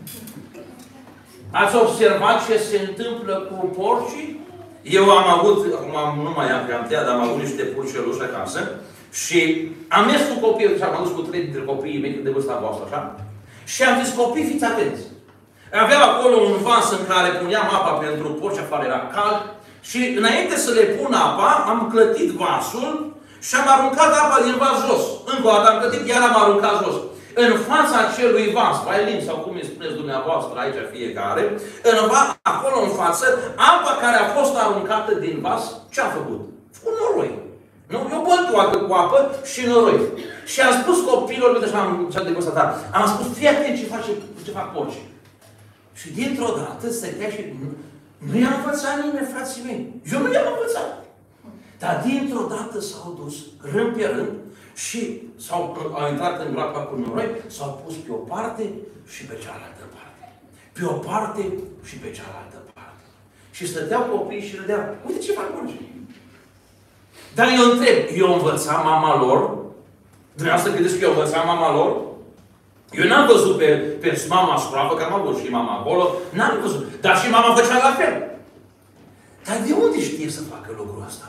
S1: Ați observat ce se întâmplă cu porcii? Eu am avut, acum nu mai am creantea, dar am avut niște purceluși acasă și am mers cu copiii, și am dus cu trei dintre copiii mei de vârsta voastră, așa? Și am zis, copii, fiți atenți. Aveau acolo un vas în care puneam apa pentru porci, afară era cald. Și înainte să le pun apa, am clătit vasul și am aruncat apa din vas jos. Încă o dată am clătit, iar am aruncat jos. În fața acelui vas, vailin sau cum îi spuneți dumneavoastră aici fiecare, în vas, acolo în față, apa care a fost aruncată din vas, ce a făcut? Un noroi. Nu? Eu băltoacă cu apă și noroi. Și am spus copiilor, uite așa am cea de constatat, am spus, fii atent ce face, ce fac porci. Și dintr-o dată stătea și nu, nu i-am învățat nimeni, frații mei. Eu nu i-am învățat. Dar dintr-o dată s-au dus, rând pe rând, și s-au, au intrat în groapa cu noroi, s-au pus pe o parte și pe cealaltă parte. Pe o parte și pe cealaltă parte. Și stăteau copiii și râdeau. Uite ce fac porci. Dar eu întreb, eu învățam mama lor? Dumneavoastră credeți că eu învățam mama lor? Eu n-am văzut pe, pe mama scroafă, că am avut și mama acolo, n-am văzut. Dar și mama făcea la fel. Dar de unde știe să facă lucrul ăsta?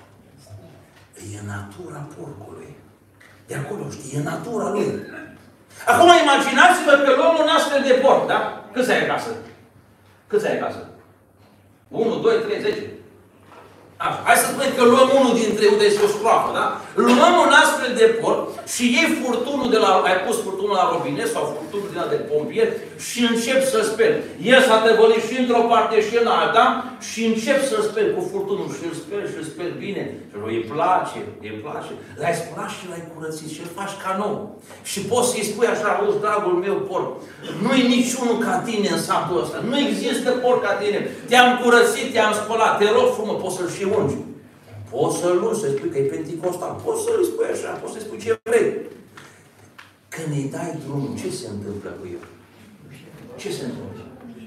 S1: E natura porcului. De acolo știe, e natura lui. Acum imaginați-vă că luăm un astfel de porc, da? Câți ai acasă? Câți ai acasă? unu, doi, trei, zece. Așa. Hai să spunem că luăm unu unul dintre uite, este o stroafă, da? Luăm un astfel de porc și iei furtunul de la, ai pus furtunul la robinet sau furtunul din de pompier și încep să speli. El s-a tăvălit și într-o parte și în alta și încep să speli cu furtunul și îl speli și îl speli bine. Și îi place, îi place. L-ai spălat și l-ai curățit și îl faci ca nou. Și poți să-i spui așa, auzi, dragul meu porc, nu-i niciunul ca tine în satul ăsta. Nu există porc ca tine. Te-am curățit, te-am spălat. Te rog frumos, poți să-l și ungi. Poți să-l ungi, să-i spui că e penticostal. Poți să-l spui așa, poți să-i spui ce vrei. Când îi dai drumul, ce se întâmplă cu el? Ce se întâmplă?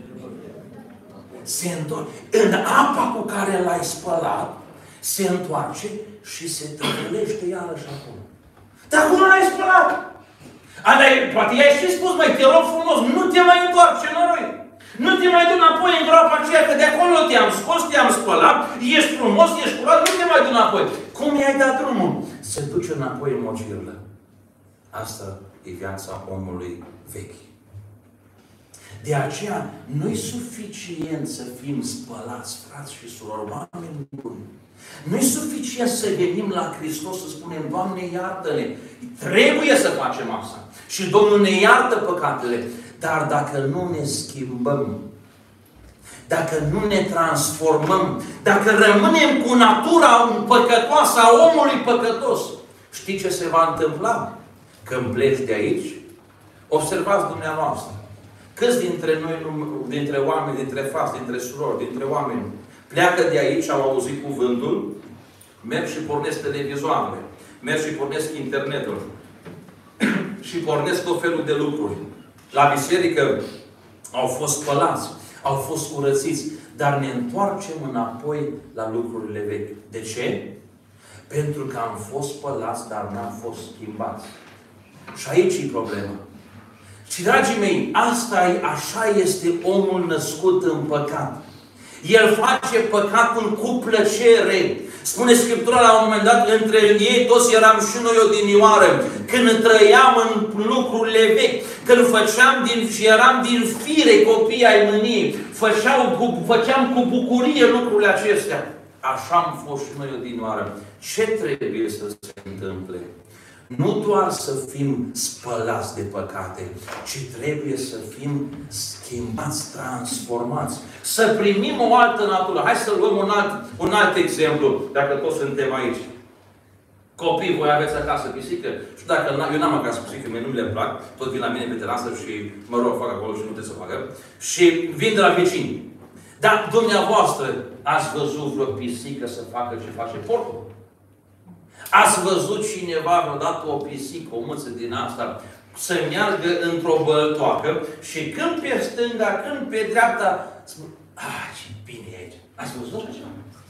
S1: Se întoarce. În apa cu care l-ai spălat, se întoarce și se tăvălește iarăși acolo. Dar cum l-ai spălat? Adai, poate i-ai și spus, măi, te rog frumos, nu te mai întoarce, noroi. Nu te mai du înapoi în groapa aceea, că de acolo te-am scos, te-am spălat, ești frumos, ești curat, nu te mai du înapoi. Cum i-ai dat drumul? Se duce înapoi în mocirlă. Asta e viața omului vechi. De aceea, nu-i suficient să fim spălați, frați și surori, oameni buni. Nu-i suficient să venim la Hristos să spunem, Doamne, iartă-ne. Trebuie să facem asta. Și Domnul ne iartă păcatele. Dar dacă nu ne schimbăm, dacă nu ne transformăm, dacă rămânem cu natura păcătoasă a omului păcătos, știi ce se va întâmpla? Când pleci de aici, observați dumneavoastră, câți dintre noi, dintre oameni, dintre frați, dintre surori, dintre oameni, pleacă de aici, au auzit cuvântul, merg și pornesc televizoarele, merg și pornesc internetul și pornesc tot felul de lucruri. La biserică au fost spălați, au fost curățiți, dar ne întoarcem înapoi la lucrurile vechi. De ce? Pentru că am fost spălați, dar n-am fost schimbați. Și aici e problema. Și, dragii mei, asta e, așa este omul născut în păcat. El face păcatul cu plăcere. Spune Scriptura la un moment dat, între ei toți eram și noi odinioară, când trăiam în lucrurile vechi, când făceam din, și eram din fire copii ai mâniei, făceam cu, făceam cu bucurie lucrurile acestea. Așa am fost și noi odinioară. Ce trebuie să se întâmple? Nu doar să fim spălați de păcate, ci trebuie să fim schimbați, transformați. Să primim o altă natură. Hai să luăm un alt, un alt exemplu, dacă toți suntem aici. Copii, voi aveți acasă pisică? Și dacă eu n-am acasă pisică, mie nu le plac, tot vin la mine pe terasă și mă rog, fac acolo și nu trebuie să facă. Și vin de la vecini. Dar dumneavoastră ați văzut vreo pisică să facă ce face porcul? Ați văzut cineva vreodată o pisică, o mâță din asta, să meargă într-o băltoacă și când pe stânga, când pe dreapta, spune, ah, ce bine e aici. Ați văzut așa?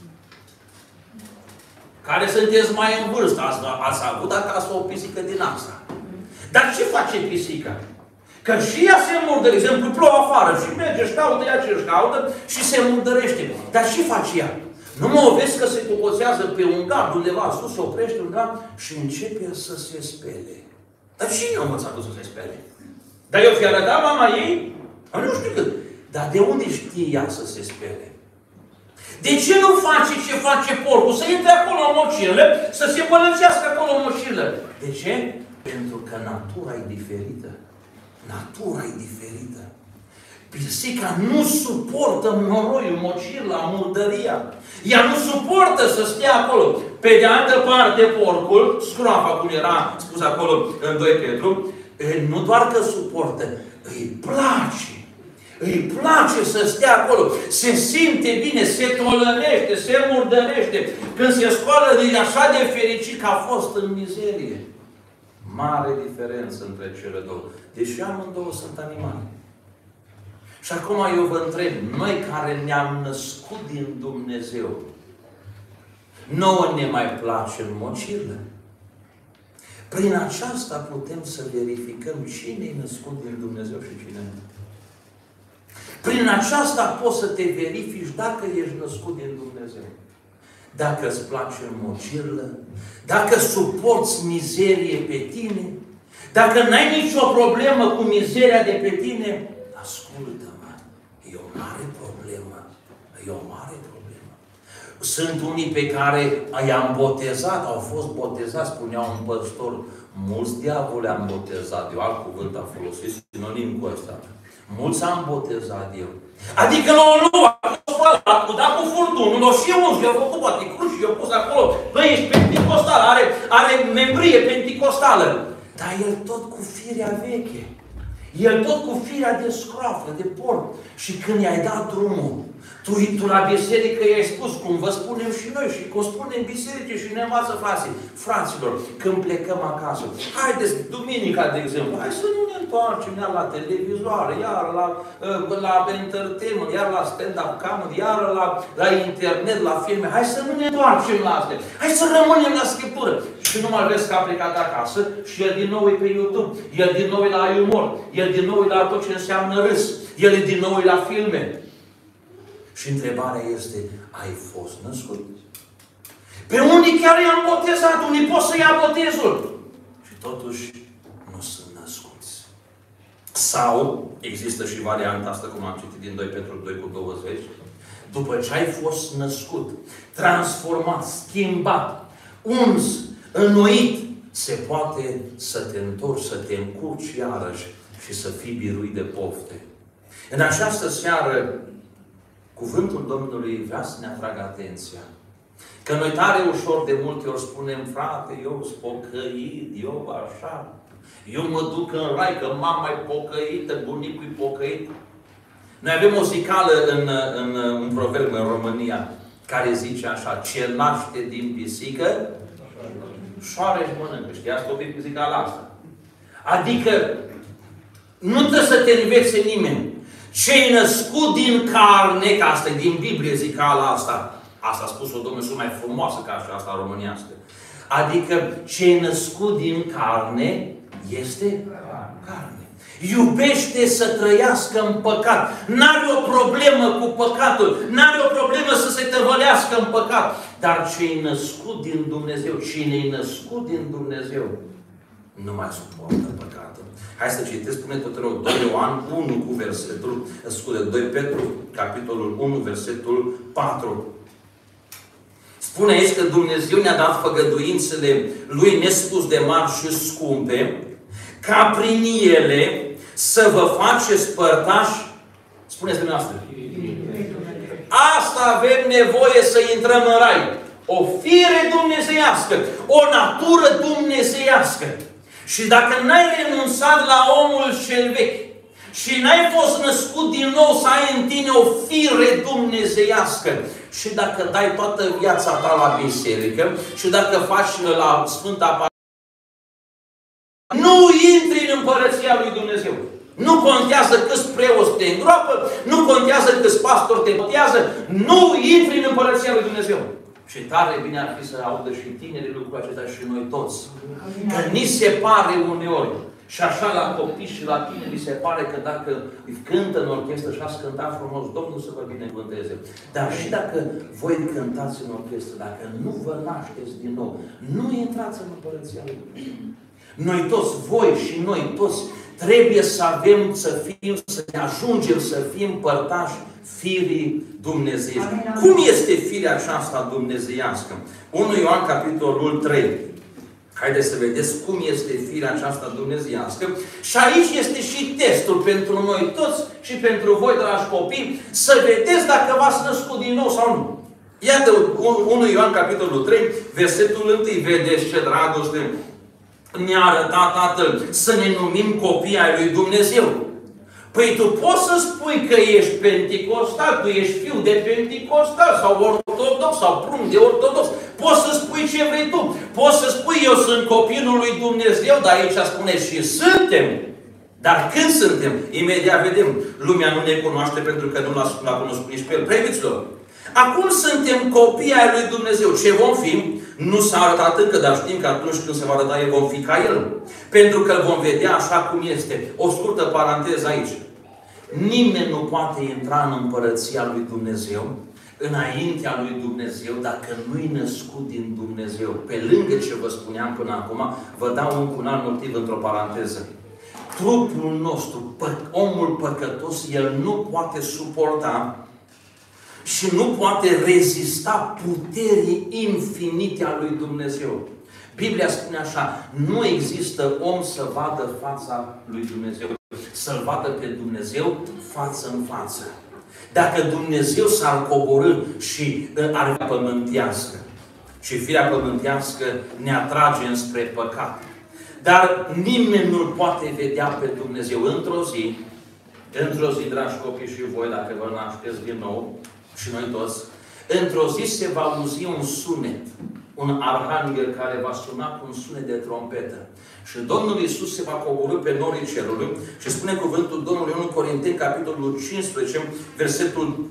S1: Care sunteți mai în vârstă, ați, ați avut acasă o pisică din asta. Dar ce face pisica? Că și ea se murdă, de exemplu, plouă afară și merge, își caută ea ce își caută și se murdărește. Dar ce face ea? Nu mă vezi că se cocoțează pe un gard undeva sus, se oprește un gard și începe să se spele. Dar cine a învățat-o să se spele? Dar eu fi arătat mama ei? Nu știu cât. Dar de unde știe ea să se spele? De ce nu face ce face porcul? Să intre acolo în mocirlă, să se bălăcească acolo în mocirlă. De ce? Pentru că natura e diferită. Natura e diferită. Pisica nu suportă noroiul, mocirla, murdăria. Ea nu suportă să stea acolo. Pe de altă parte, porcul, scroafa, cum era spus acolo în doi Petru, nu doar că suportă, îi place. Îi place să stea acolo. Se simte bine, se tolănește, se murdărește. Când se scoală, e așa de fericit că a fost în mizerie. Mare diferență între cele două. Deși amândouă sunt animale. Și acum eu vă întreb, noi care ne-am născut din Dumnezeu, nouă ne mai place în mocirlă? Prin aceasta putem să verificăm cine e născut din Dumnezeu și cine nu. Prin aceasta poți să te verifici dacă ești născut din Dumnezeu. Dacă îți place în mocirlă, dacă suporți mizerie pe tine, dacă n-ai nicio problemă cu mizeria de pe tine, ascultă-mă, e o mare problemă. E o mare problemă. Sunt unii pe care i-am botezat, au fost botezați, spunea un păstor. Mulți diavoli am botezat, eu alt cuvânt am folosit, sinonim cu ăsta. Mulți am botezat eu. Adică l-au luat, l-au dat cu furtunul, l-au și uns, i-au făcut poate cruci, i-au pus acolo. Băi, ești penticostal, are, are membrie penticostală. Dar el tot cu firea veche. El tot cu firea de scroafă, de porc. Și când i-ai dat drumul, tu, tu la biserică i-ai spus, cum vă spunem și noi, și cum spunem biserică și ne învață frații. Fraților, când plecăm acasă, haideți, duminica, de exemplu, hai să nu ne întoarcem iar la televizoare, iar la, la entertainment, iar la stand-up comedy, iar la, la internet, la filme. Hai să nu ne întoarcem la astea. Hai să rămânem la Scriptură. Și nu mai vezi că a plecat acasă și el din nou e pe YouTube, el din nou e la umor, el din nou e la tot ce înseamnă râs, el e din nou e la filme. Și întrebarea este, ai fost născut? Pe unii chiar i-am botezat, unii pot să ia botezul. Și totuși nu sunt născuți. Sau, există și varianta asta, cum am citit din doi Petru doi cu douăzeci, după ce ai fost născut, transformat, schimbat, uns, înnoit, se poate să te întorci, să te încurci iarăși și să fii biruit de pofte. În această seară, cuvântul Domnului vrea să ne atragă atenția. Că noi tare ușor de multe ori spunem, frate, eu sunt pocăit, eu așa, eu mă duc în rai, că mama e pocăită, bunicul e pocăit. Noi avem o zicală în, în, în un proverb în România, care zice așa, ce naște din pisică, șoară și mănâncă. Știați tot pe zicala asta? Adică, nu trebuie să te învețe nimeni. Ce-i născut din carne, că asta e din Biblie zicala asta, asta a spus-o Domnul, sunt mai frumoasă ca și asta românească. Adică, ce-i născut din carne, este carne. Iubește să trăiască în păcat. N-are o problemă cu păcatul. N-are o problemă să se tăvălească în păcat. Dar ce-i născut din Dumnezeu, cine-i născut din Dumnezeu, nu mai suportă păcatul. Hai să citesc, spune tot rău, doi Ioan unu cu versetul, scuze, doi Petru, capitolul unu, versetul patru. Spune aici că Dumnezeu ne-a dat făgăduințele Lui nespus de mari și scumpe, ca prin ele să vă faceți părtași. Spuneți dumneavoastră. Asta avem nevoie să intrăm în rai. O fire dumnezeiască, o natură dumnezeiască. Și dacă n-ai renunțat la omul cel vechi și n-ai fost născut din nou să ai în tine o fire dumnezeiască și dacă dai toată viața ta la biserică și dacă faci la Sfânta Partea, nu intri în Împărăția lui Dumnezeu. Nu contează câți preoți te îngroapă, nu contează câți pastori te botează, nu intri în Împărăția lui Dumnezeu. Și tare bine ar fi să audă și tinerii lucrul acesta și noi toți. Că ni se pare uneori, și așa la copii și la tineri se pare că dacă cântă în orchestră și ați cântat frumos, Domnul să vă binecuvânteze. Dar și dacă voi cântați în orchestră, dacă nu vă nașteți din nou, nu intrați în Împărăția lui Dumnezeu. Noi toți, voi și noi toți, trebuie să avem, să fim, să ne ajungem să fim părtași firii dumnezeiești. Cum este firea aceasta dumnezeiască? unu Ioan, capitolul trei. Haideți să vedeți cum este firea aceasta dumnezeiască. Și aici este și testul pentru noi toți și pentru voi, dragi copii, să vedeți dacă v-ați născut din nou sau nu. Iată unu Ioan, capitolul trei, versetul unu. Vedeți ce dragoste ne-a arătat Tatăl să ne numim copii ai lui Dumnezeu. Păi tu poți să spui că ești penticostal, tu ești fiu de penticostal sau ortodox sau prunc de ortodox. Poți să spui ce vrei tu. Poți să spui eu sunt copilul lui Dumnezeu, dar aici spune și suntem. Dar când suntem? Imediat vedem. Lumea nu ne cunoaște pentru că nu l-a cunoscut nici pe el. Preiubiților, acum suntem copii ai lui Dumnezeu. Ce vom fi? Nu s-a arătat încă, dar știm că atunci când se va arăta el, vom fi ca el. Pentru că îl vom vedea așa cum este. O scurtă paranteză aici. Nimeni nu poate intra în Împărăția lui Dumnezeu, înaintea lui Dumnezeu, dacă nu-i născut din Dumnezeu. Pe lângă ce vă spuneam până acum, vă dau încă un alt motiv într-o paranteză. Trupul nostru, pă omul păcătos, el nu poate suporta și nu poate rezista puterii infinite a lui Dumnezeu. Biblia spune așa, nu există om să vadă fața lui Dumnezeu, să-L vadă pe Dumnezeu față în față. Dacă Dumnezeu s-ar coborî și ar fi pământească, și firea pământească ne atrage înspre păcat. Dar nimeni nu-L poate vedea pe Dumnezeu. Într-o zi, într-o zi, dragi copii, și voi, dacă vă nașteți din nou, și noi toți, într-o zi se va auzi un sunet, un arhanghel care va suna cu un sunet de trompetă. Și Domnul Iisus se va coborî pe norii cerului și spune cuvântul Domnului în unu Corinteni, capitolul cincisprezece, versetul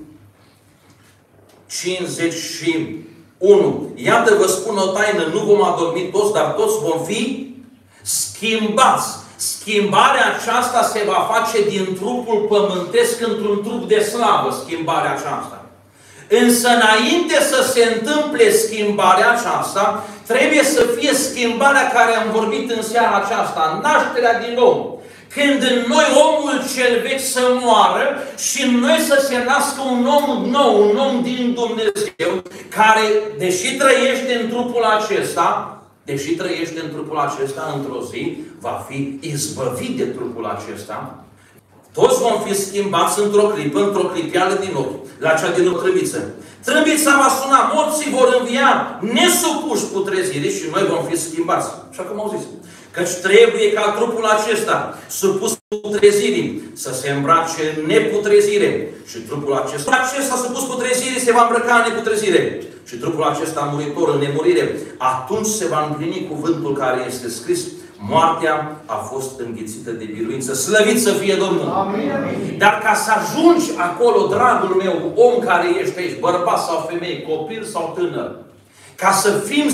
S1: cincizeci și unu. Iată, vă spun o taină, nu vom adormi toți, dar toți vom fi schimbați. Schimbarea aceasta se va face din trupul pământesc într-un trup de slavă, schimbarea aceasta. Însă înainte să se întâmple schimbarea aceasta, trebuie să fie schimbarea care am vorbit în seara aceasta, nașterea din nou. Când în noi omul cel vechi să moară și în noi să se nască un om nou, un om din Dumnezeu, care, deși trăiește în trupul acesta, deși trăiește în trupul acesta, într-o zi, va fi izbăvit de trupul acesta. Toți vom fi schimbați într-o clipă, într-o clipeală din ochi, la cea din o trâmbiță. Trâmbița va suna, morții vor învia, nesupuși putrezirii și noi vom fi schimbați. Așa cum au zis. Căci trebuie ca trupul acesta, supus putrezirii, să se îmbrace în neputrezire. Și trupul acesta, acesta supus putrezirii, se va îmbrăca în neputrezire. Și trupul acesta muritor în nemurire. Atunci se va împlini cuvântul care este scris. Moartea a fost înghițită de biruință. Slăvit să fie Domnul!
S2: Amin, amin.
S1: Dar ca să ajungi acolo, dragul meu, om care ești aici, bărbat sau femeie, copil sau tânăr, ca să fim,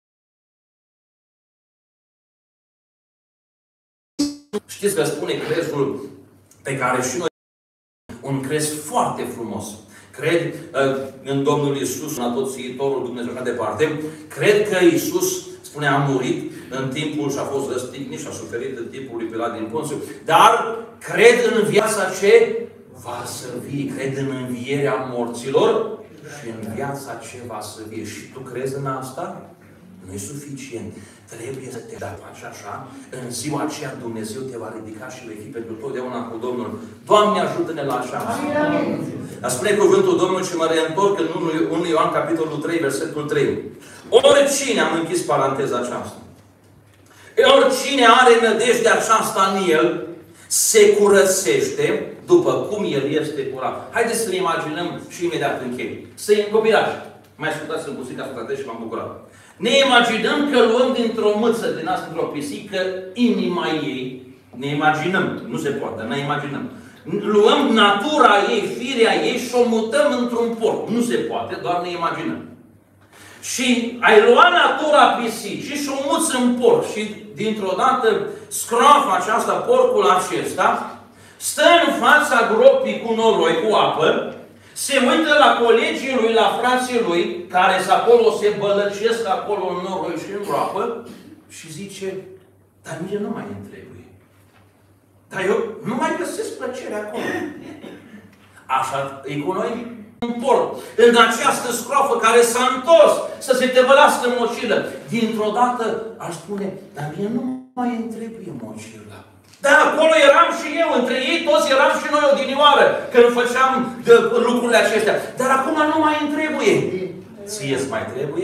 S1: știți că spune crezul pe care și noi, un crez foarte frumos. Cred uh, în Domnul Iisus, în atoțiitorul Dumnezeu ca departe. Cred că Iisus, spune, a murit în timpul și a fost răstignit și a suferit în timpul lui Pilat din Ponțiu. Dar cred în viața ce va săvi. Cred în învierea morților și în viața ce va săvi. Și tu crezi în asta? Nu e suficient. Trebuie să te faci așa. În ziua aceea Dumnezeu te va ridica și vei fi pentru totdeauna cu Domnul. Doamne, ajută-ne la așa. Dar spune cuvântul Domnului și mă reîntorc în unu Ioan, capitolul trei, versetul trei. Oricine, am închis paranteza aceasta, oricine are nădejdea aceasta în el, se curățește după cum el este curat. Haideți să ne imaginăm și imediat închei. Să iei în copilaj. Mai ascultați în pusica asta și m-am bucurat. Ne imaginăm că luăm dintr-o mâță din asta, dintr-o pisică, inima ei. Ne imaginăm. Nu se poate, ne imaginăm. Luăm natura ei, firea ei și o mutăm într-un porc. Nu se poate, doar ne imaginăm. Și ai luat natura pisicii și o muți în porc. Și dintr-o dată scroafa aceasta, porcul acesta, stă în fața gropii cu noroi, cu apă, se uită la colegii lui, la frații lui, care sunt acolo, se bălăcesc acolo în noroi și în groapă, și zice, dar mie nu mai îmi trebuie. Dar eu nu mai găsesc plăcere acolo. Așa e cu noi. Un porc, în această scroafă care s-a întors să se tevălească în mocilă. Dintr-o dată aș spune, dar mie nu mai îmi trebuie mocila. Dar acolo eram și eu, între ei toți eram și noi odinioară, când făceam de, lucrurile acestea. Dar acum nu mai îmi trebuie. Ție-ți mai trebuie?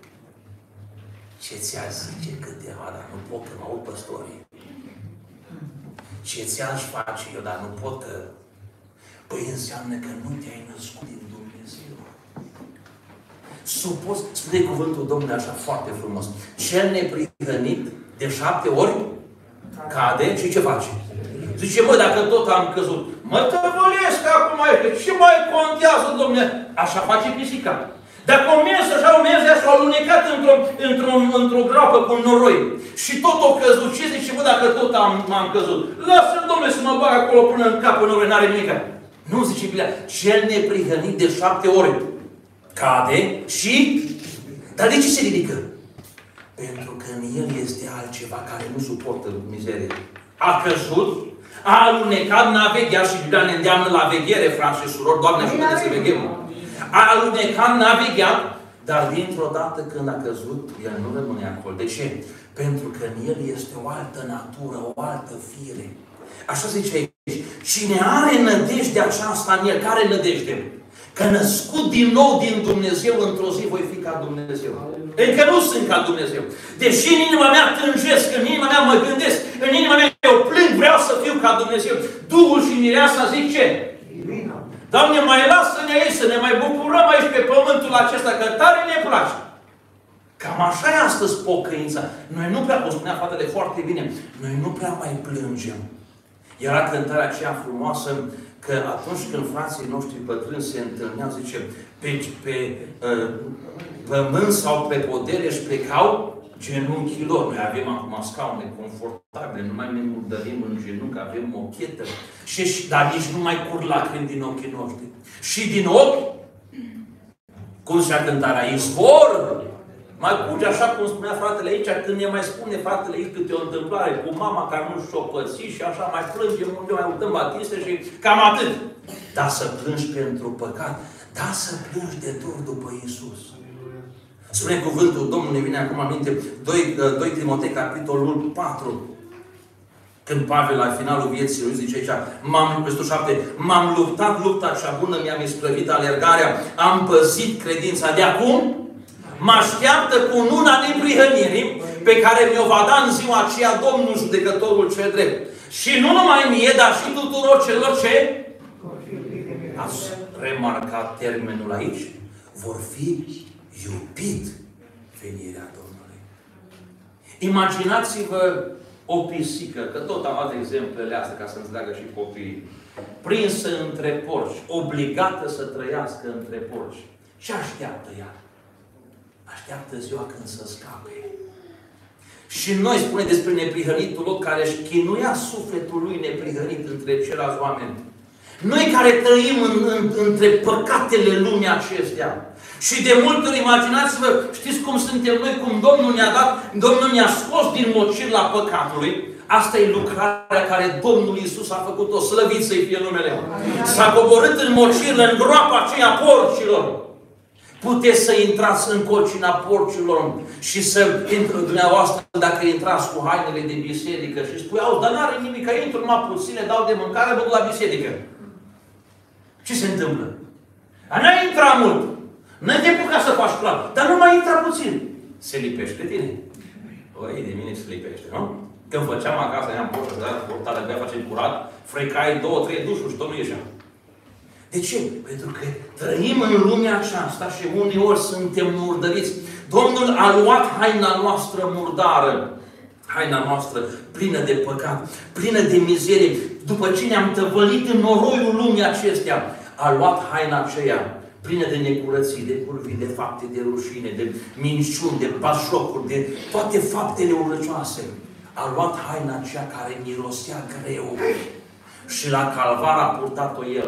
S1: Ce ți-ar zice câteva, dar nu pot că mă aud păstorii. Ce ți-aș face eu, dar nu pot că... Păi înseamnă că nu te-ai născut din Dumnezeu. Supus, spune cuvântul Domnului așa foarte frumos. Cel neprihănit de șapte ori cade și ce face? Zice, mă, dacă tot am căzut, mă tăvălesc acum aici, ce mai contează, Domnule? Așa face pisica. Dacă o mieză așa, o mieză așa, o alunecat într-o într într groapă cu noroi și tot o căzut, ce zice, mă, dacă tot am căzut? Lasă-l, Domnule, să mă bag acolo până în cap, în noroi, n-are nimic. Nu, zice Biblia, cel neprihănit de șapte ori cade și... Dar de ce se ridică? Pentru că în el este altceva care nu suportă mizerie. A căzut, a alunecat, n-a vegheat și Biblia ne îndeamnă la veghere, frați și surori, Doamne ajută să veghem. A alunecat, navighat, dar dintr-o dată când a căzut, el nu rămâne acolo. De ce? Pentru că în el este o altă natură, o altă fire. Așa zice aici. Cine are nădejde aceasta în el, care nădejde? Că născut din nou din Dumnezeu, într-o zi voi fi ca Dumnezeu. Încă nu sunt ca Dumnezeu. Deși în inima mea tânjesc, în inima mea mă gândesc, în inima mea eu plâng, vreau să fiu ca Dumnezeu. Duhul și mireasa zic ce? Doamne, mai lasă-ne aici, să ne mai bucurăm aici pe pământul acesta, că tare ne place. Cam așa e astăzi pocăința. Noi nu prea, o spunea fratele foarte bine, noi nu prea mai plângem. Era cântarea aceea frumoasă, că atunci când frații noștri bătrâni se întâlneau, zice, pe, pe uh, pământ sau pe podere își plecau genunchii lor. Noi avem acum scaune confortabile, nu mai ne murdărim în genunchi, avem mochetă. Și, dar nici nu mai cur lacrimi din ochii noștri. Și din ochi, cum zicea cântarea, izvor, mai curge așa cum spunea fratele aici, când ne mai spune fratele aici câte o întâmplare cu mama care nu și-o păți și așa mai plângem, unde mai uităm batiste și cam atât. Da, să plângi pentru păcat, da, să plângi de dor după Iisus. Spune cuvântul Domnului, vine acum aminte, doi Timotei, capitolul patru. Când Pavel, la finalul vieții lui, zice aici, versetul șapte, m-am luptat lupta cea bună, mi-am isprăvit alergarea, am păzit credința. De acum, mă așteaptă cu una neprihănirii pe care mi-o va da în ziua aceea Domnul judecătorul cel drept. Și nu numai mie, dar și tuturor celor ce ați remarcat termenul aici, vor fi iubit venirea Domnului. Imaginați-vă o pisică, că tot am dat exemplele astea ca să înțeleagă și copiii, prinsă între porci, obligată să trăiască între porci. Ce așteaptă ea? Așteaptă ziua când să scape. Și noi spune despre neprihănitul loc care își chinuia sufletul lui neprihănit între ceilalți oameni. Noi care trăim în, în, între păcatele lumii acestea. Și de multe ori, imaginați-vă, știți cum suntem noi, cum Domnul ne-a dat, Domnul ne-a scos din mocirla păcatului. Asta e lucrarea care Domnul Iisus a făcut-o, slăvit să-i fie numele. S-a coborât în mocirlă, în groapa aceea porcilor. Puteți să intrați în cocina porcilor și să intră dumneavoastră dacă intrați cu hainele de biserică și spui, auzi, dar n-are nimic, că intru numai puțin, le dau de mâncare, mă duc la biserică. Ce se întâmplă? A n-ai intrat mult. N-ai timpul ca să faci plan, dar nu mai intra puțin. Se lipește pe tine. Oi, de mine se lipește, nu? Când făceam acasă, ne-am poștă, dar portare, abia facem curat, frecai două, trei dușuri și tot nu ieșea. De ce? Pentru că trăim în lumea aceasta și uneori suntem murdăriți. Domnul a luat haina noastră murdară, haina noastră plină de păcat, plină de mizerie. După ce ne-am tăvălit în noroiul lumii acestea, a luat haina aceea plină de necurății, de curvii, de fapte, de rușine, de minciuni, de bașocuri, de toate faptele urăcioase. A luat haina aceea care mirosea greu și la calvar a purtat-o El.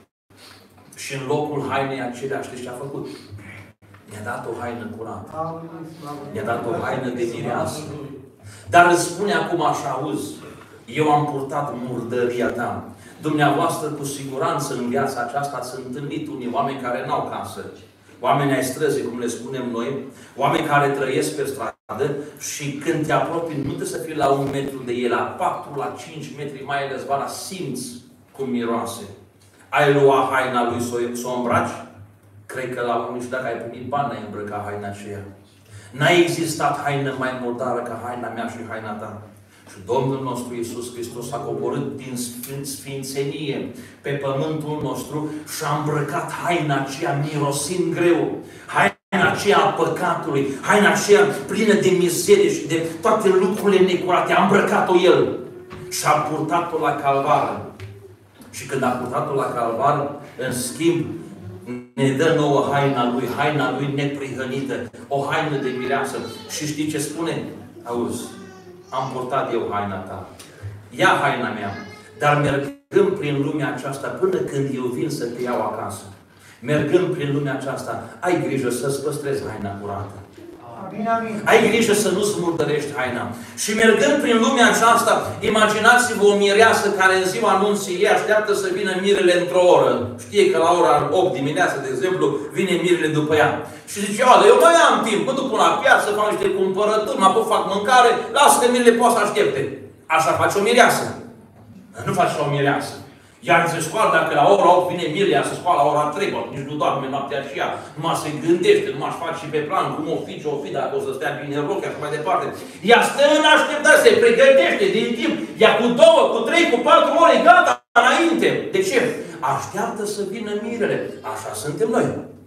S1: Și în locul hainei acelea, știți ce a făcut? Ne-a dat o haină curată. Ne-a dat o haină de mireasă. Dar îți spune acum așa, auzi, eu am purtat murdăria ta. Dumneavoastră, cu siguranță, în viața aceasta ați întâlnit unii oameni care n-au casă. Oameni ai străzii, cum le spunem noi, oameni care trăiesc pe stradă și când te apropii, nu trebuie să fii la un metru de el, la patru, la cinci metri, mai ales vara, simți cum miroase. Ai luat haina lui să o îmbraci? Cred că la unul și dacă ai primit bani, n-ai îmbrăcat haina aceea. N-a existat haină mai murdară ca haina mea și haina ta. Și Domnul nostru Iisus Hristos a coborât din sfințenie pe pământul nostru și a îmbrăcat haina aceea mirosind greu. Haina aceea a păcatului, haina aceea plină de mizerie și de toate lucrurile necurate. A îmbrăcat-o El și a purtat-o la calvar. Și când a purtat-o la calvar, în schimb, ne dă nouă haina Lui, haina Lui neprihănită, o haină de mireasă. Și știi ce spune? Auzi, am purtat eu haina ta. Ia haina mea. Dar mergând prin lumea aceasta, până când eu vin să te iau acasă, mergând prin lumea aceasta, ai grijă să-ți păstrezi haina curată.
S2: Amin, amin.
S1: Ai grijă să nu-ți murdărești haina. Și mergând prin lumea aceasta, imaginați-vă o mireasă care în ziua anunții ei așteaptă să vină mirele într-o oră. Știe că la ora opt dimineața, de exemplu, vine mirele după ea. Și zice, oală, eu mai am timp, mă duc până la piață, fac niște cumpărături, mă apuc, fac mâncare, lasă că mirele poate să aștepte. Așa face o mireasă. Nu face o mireasă. Iar se scoală, dacă la ora opt vine Milia, se scoală la ora trei, nici nu doarme noaptea aceea, numai se gândește, numai își face și pe plan, cum o fi, ce o fi, dacă o să stea bine în rochi, așa mai departe. Ea stă în așteptare, se pregătește din timp, ea cu două, cu trei, cu patru ore, gata, înainte. De ce? Așteaptă să vină mirele. Așa suntem noi.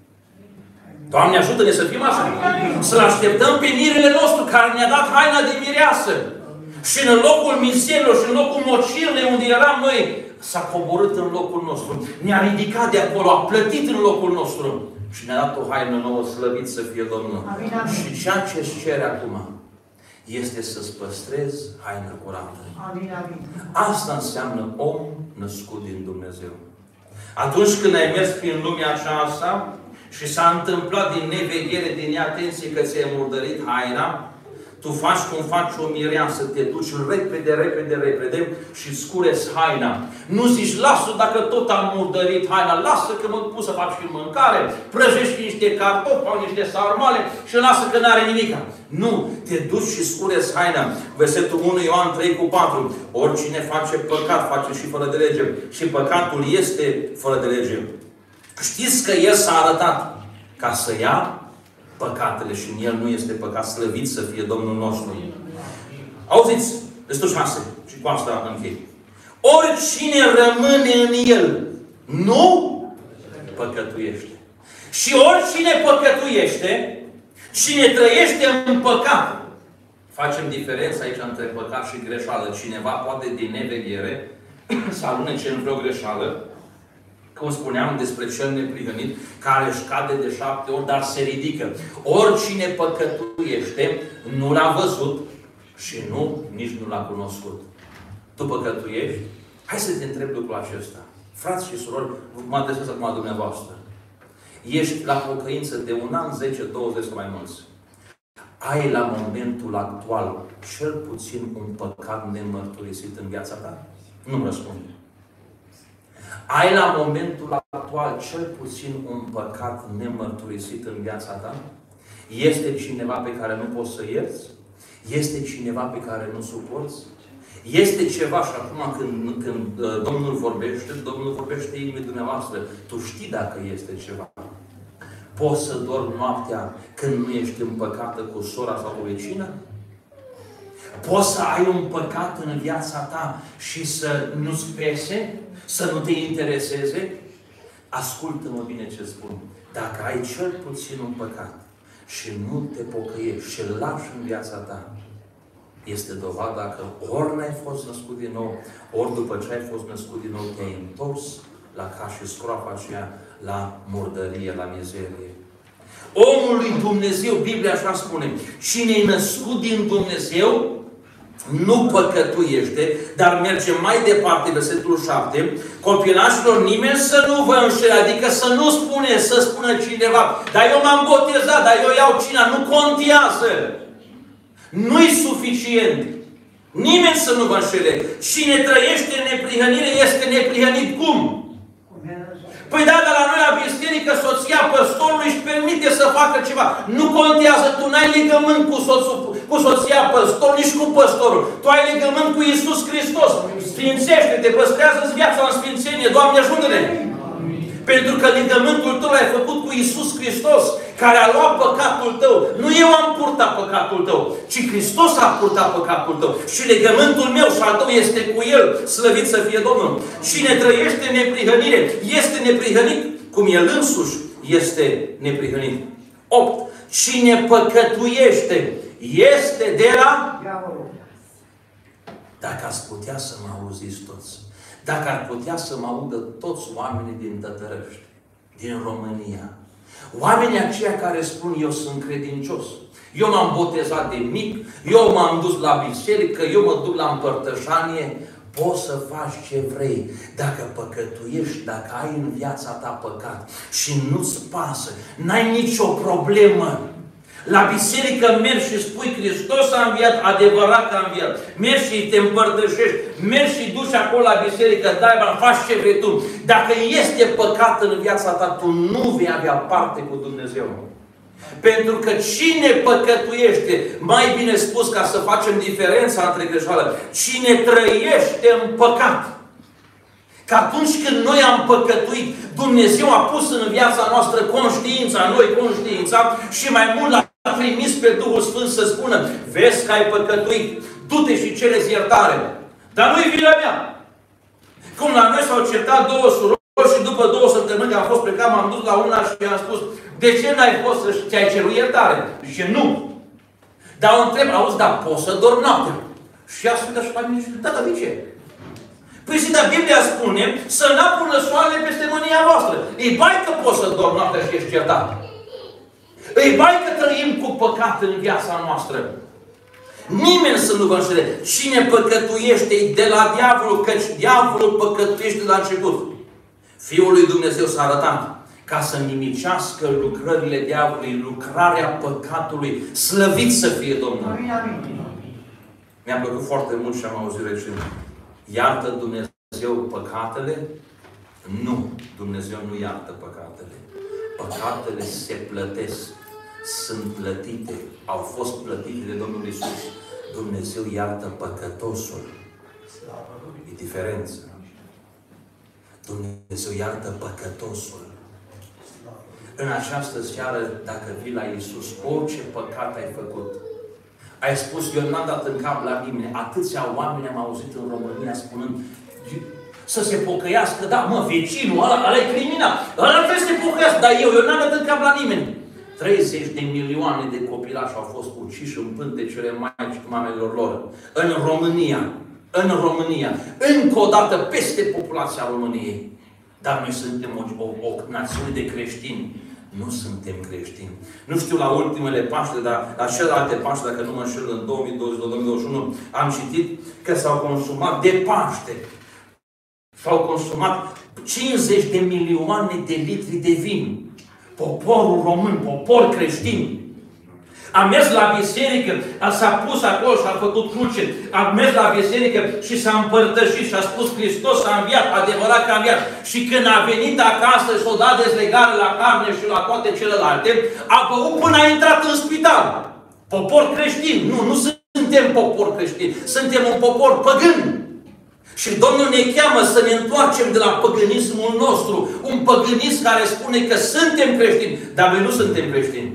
S1: Doamne, ajută-ne să fim așa. Să-L așteptăm pe mirele nostru, care ne-a dat haina de mireasă. Și în locul mizerilor și în locul mocirlei unde eram noi, s-a coborât în locul nostru. Ne-a ridicat de acolo, a plătit în locul nostru. Și ne-a dat o haină nouă, slăvit să fie Domnul. Amin, amin. Și ceea ce își cere acum este să-ți păstrezi haina curată. Amin, amin. Asta înseamnă om născut din Dumnezeu. Atunci când ai mers prin lumea aceasta și s-a întâmplat din neveghere, din neatenție că ți-ai murdărit haina, tu faci cum faci o mireasă, te duci repede, repede, repede și îți cureți haina. Nu zici, lasă dacă tot am murdărit haina, lasă că mă pun să fac și mâncare, prăjești niște cartofi, au niște sarmale și lasă că n-are nimica. Nu, te duci și îți cureți haina. Versetul unu Ioan trei cu patru. Oricine face păcat, face și fără de lege. Și păcatul este fără de lege. Știți că El s-a arătat ca să ia păcatele și în El nu este păcat, slăvit să fie Domnul nostru. Auziți? Versetul șase. Și cu asta închei. Oricine rămâne în El nu păcătuiește. Și oricine păcătuiește, cine trăiește în păcat. Facem diferența aici între păcat și greșeală. Cineva poate din neveghere să alunece în vreo greșeală, cum spuneam despre cel neprihănit, care își cade de șapte ori, dar se ridică. Oricine păcătuiește, nu l-a văzut și nu, nici nu l-a cunoscut. Tu păcătuiești? Hai să te întreb lucrul acesta. Frați și surori, mă adresez acum dumneavoastră. Ești la pocăință de un an, zece, douăzeci sau mai mulți. Ai la momentul actual cel puțin un păcat nemărturisit în viața ta? Nu-mi răspunde. Ai la momentul actual cel puțin un păcat nemărturisit în viața ta? Este cineva pe care nu poți să ierți? Este cineva pe care nu suporți? Este ceva, și acum când, când uh, Domnul vorbește, Domnul vorbește inimii dumneavoastră. Tu știi dacă este ceva. Poți să dormi noaptea când nu ești împăcată cu sora sau cu vecina? Poți să ai un păcat în viața ta și să nu-ți pese? Să nu te intereseze? Ascultă-mă bine ce spun. Dacă ai cel puțin un păcat și nu te pocăiești și îl lași în viața ta, este dovada că ori n-ai fost născut din nou, ori după ce ai fost născut din nou, te-ai întors la ca și scroafa aceea, la murdărie, la mizerie. Omul lui Dumnezeu, Biblia așa spune, cine e născut din Dumnezeu, nu păcătuiește, dar merge mai departe, versetul șapte, copilașilor, nimeni să nu vă înșele, adică să nu spune, să spună cineva, dar eu m-am botezat, dar eu iau cina, nu contează. Nu-i suficient. Nimeni să nu vă înșele. Cine trăiește în neprihănire este neprihănit cum? Păi da, dar la noi la biserică soția păstorului își permite să facă ceva. Nu contează, tu n-ai legământ cu, soțul, cu soția păstorului, nici cu păstorul. Tu ai legământ cu Iisus Hristos. Sfințește-te, păstrează-ți viața în sfințenie. Doamne, ajută-ne! Pentru că legământul tău l-ai făcut cu Iisus Hristos, care a luat păcatul tău. Nu eu am purtat păcatul tău, ci Hristos a purtat păcatul tău. Și legământul meu și al tău este cu El, slăvit să fie Domnul. Cine trăiește în neprihănire, este neprihănit, cum El însuși este neprihănit. opt. Cine păcătuiește, este de la... Dacă ați putea să mă auziți toți, dacă ar putea să mă audă toți oamenii din Tătărăști, din România, oamenii aceia care spun, eu sunt credincios, eu m-am botezat de mic, eu m-am dus la biserică, eu mă duc la împărtășanie, poți să faci ce vrei. Dacă păcătuiești, dacă ai în viața ta păcat și nu-ți pasă, n-ai nicio problemă. La biserică mergi și spui Hristos a înviat, adevărat că a înviat. Mergi și te împărtășești, mergi și duci acolo la biserică, dai bani, faci ce vrei tu. Dacă este păcat în viața ta, tu nu vei avea parte cu Dumnezeu. Pentru că cine păcătuiește, mai bine spus ca să facem diferența între greșeală, cine trăiește în păcat. Că atunci când noi am păcătuit, Dumnezeu a pus în viața noastră conștiința, noi conștiința, și mai mult l-a trimis pe Duhul Sfânt să spună, vezi că ai păcătuit, du-te și cere-ți iertare. Dar nu-i vina mea. Cum la noi s-au certat două surori și după două săptămâni că am fost plecat, m-am dus la una și i-am spus, de ce n-ai fost să ți-ai cerut iertare? Zice, nu. Dar o întreb, auzi, dar poți să dormi noaptea? Și ea spune și la mine, da, dar de ce? Păi și dar Biblia spune să n-apună soarele peste mânia voastră. Îi bai că poți să dormi noaptea și ești certat. Îi bai că trăim cu păcat în viața noastră. Nimeni să nu vă înșele. Cine păcătuiește de la diavolul, căci diavolul păcătuiește de la început. Fiul lui Dumnezeu s-a arătat ca să nimicească lucrările diavolului, lucrarea păcatului. Slăvit să fie Domnul.
S2: Amin, amin.
S1: Mi-a plăcut foarte mult și am auzit recent. Iartă Dumnezeu păcatele? Nu. Dumnezeu nu iartă păcatele. Păcatele se plătesc. Sunt plătite. Au fost plătite de Domnul Iisus. Dumnezeu iartă păcătosul. E diferență. Dumnezeu iartă păcătosul. În această seară, dacă vii la Iisus, orice păcat ai făcut, ai spus, eu n-am dat în cap la nimeni. Atâția oameni am auzit în România spunând să se pocăiască. Da, mă, vecinul ăla, ăla e criminal. Ăla trebuie să se pocăiască. Dar eu, eu n-am dat în cap la nimeni. treizeci de milioane de copilași au fost uciși în pântecele maicii mamelor lor. În România. În România. Încă o dată peste populația României. Dar noi suntem o, o, o națiune de creștini. Nu suntem creștini. Nu știu la ultimele Paște, dar la celelalte Paște, dacă nu mă înșel, în două mii douăzeci - două mii douăzeci și unu, am citit că s-au consumat de Paște. S-au consumat cincizeci de milioane de litri de vin. Poporul român, popor creștin. A mers la biserică, s-a pus acolo și a făcut cruce. A mers la biserică și s-a împărtășit și a spus Hristos a înviat, adevărat că a înviat. Și când a venit acasă și o dat dezlegare la carne și la toate celelalte, a băut până a intrat în spital. Popor creștin. Nu, nu suntem popor creștin. Suntem un popor păgân. Și Domnul ne cheamă să ne întoarcem de la păgânismul nostru. Un păgânism care spune că suntem creștini, dar noi nu suntem creștini.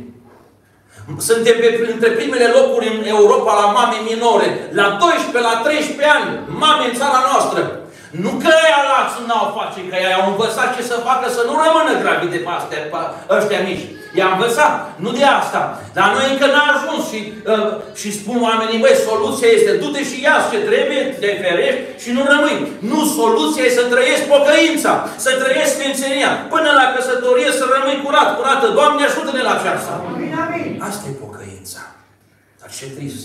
S1: Suntem pe, între primele locuri în Europa la mame minore. La doisprezece, la treisprezece ani, mame în țara noastră. Nu că aia lați n-au face, că aia au învățat ce să facă să nu rămână gravide pe astea, pe ăștia mici. I-a învățat, nu de asta. Dar noi încă n-a ajuns și, uh, și spun oamenii, băi, soluția este, du-te și ia ce trebuie, te ferești și nu rămâi. Nu, soluția e să trăiești pocăința, să trăiești sfințenia. Până la căsătorie să rămâi curat, curată. Doamne, ajută-ne la aceasta.
S2: Amin, amin.
S1: Asta e pocăința. Dar ce trist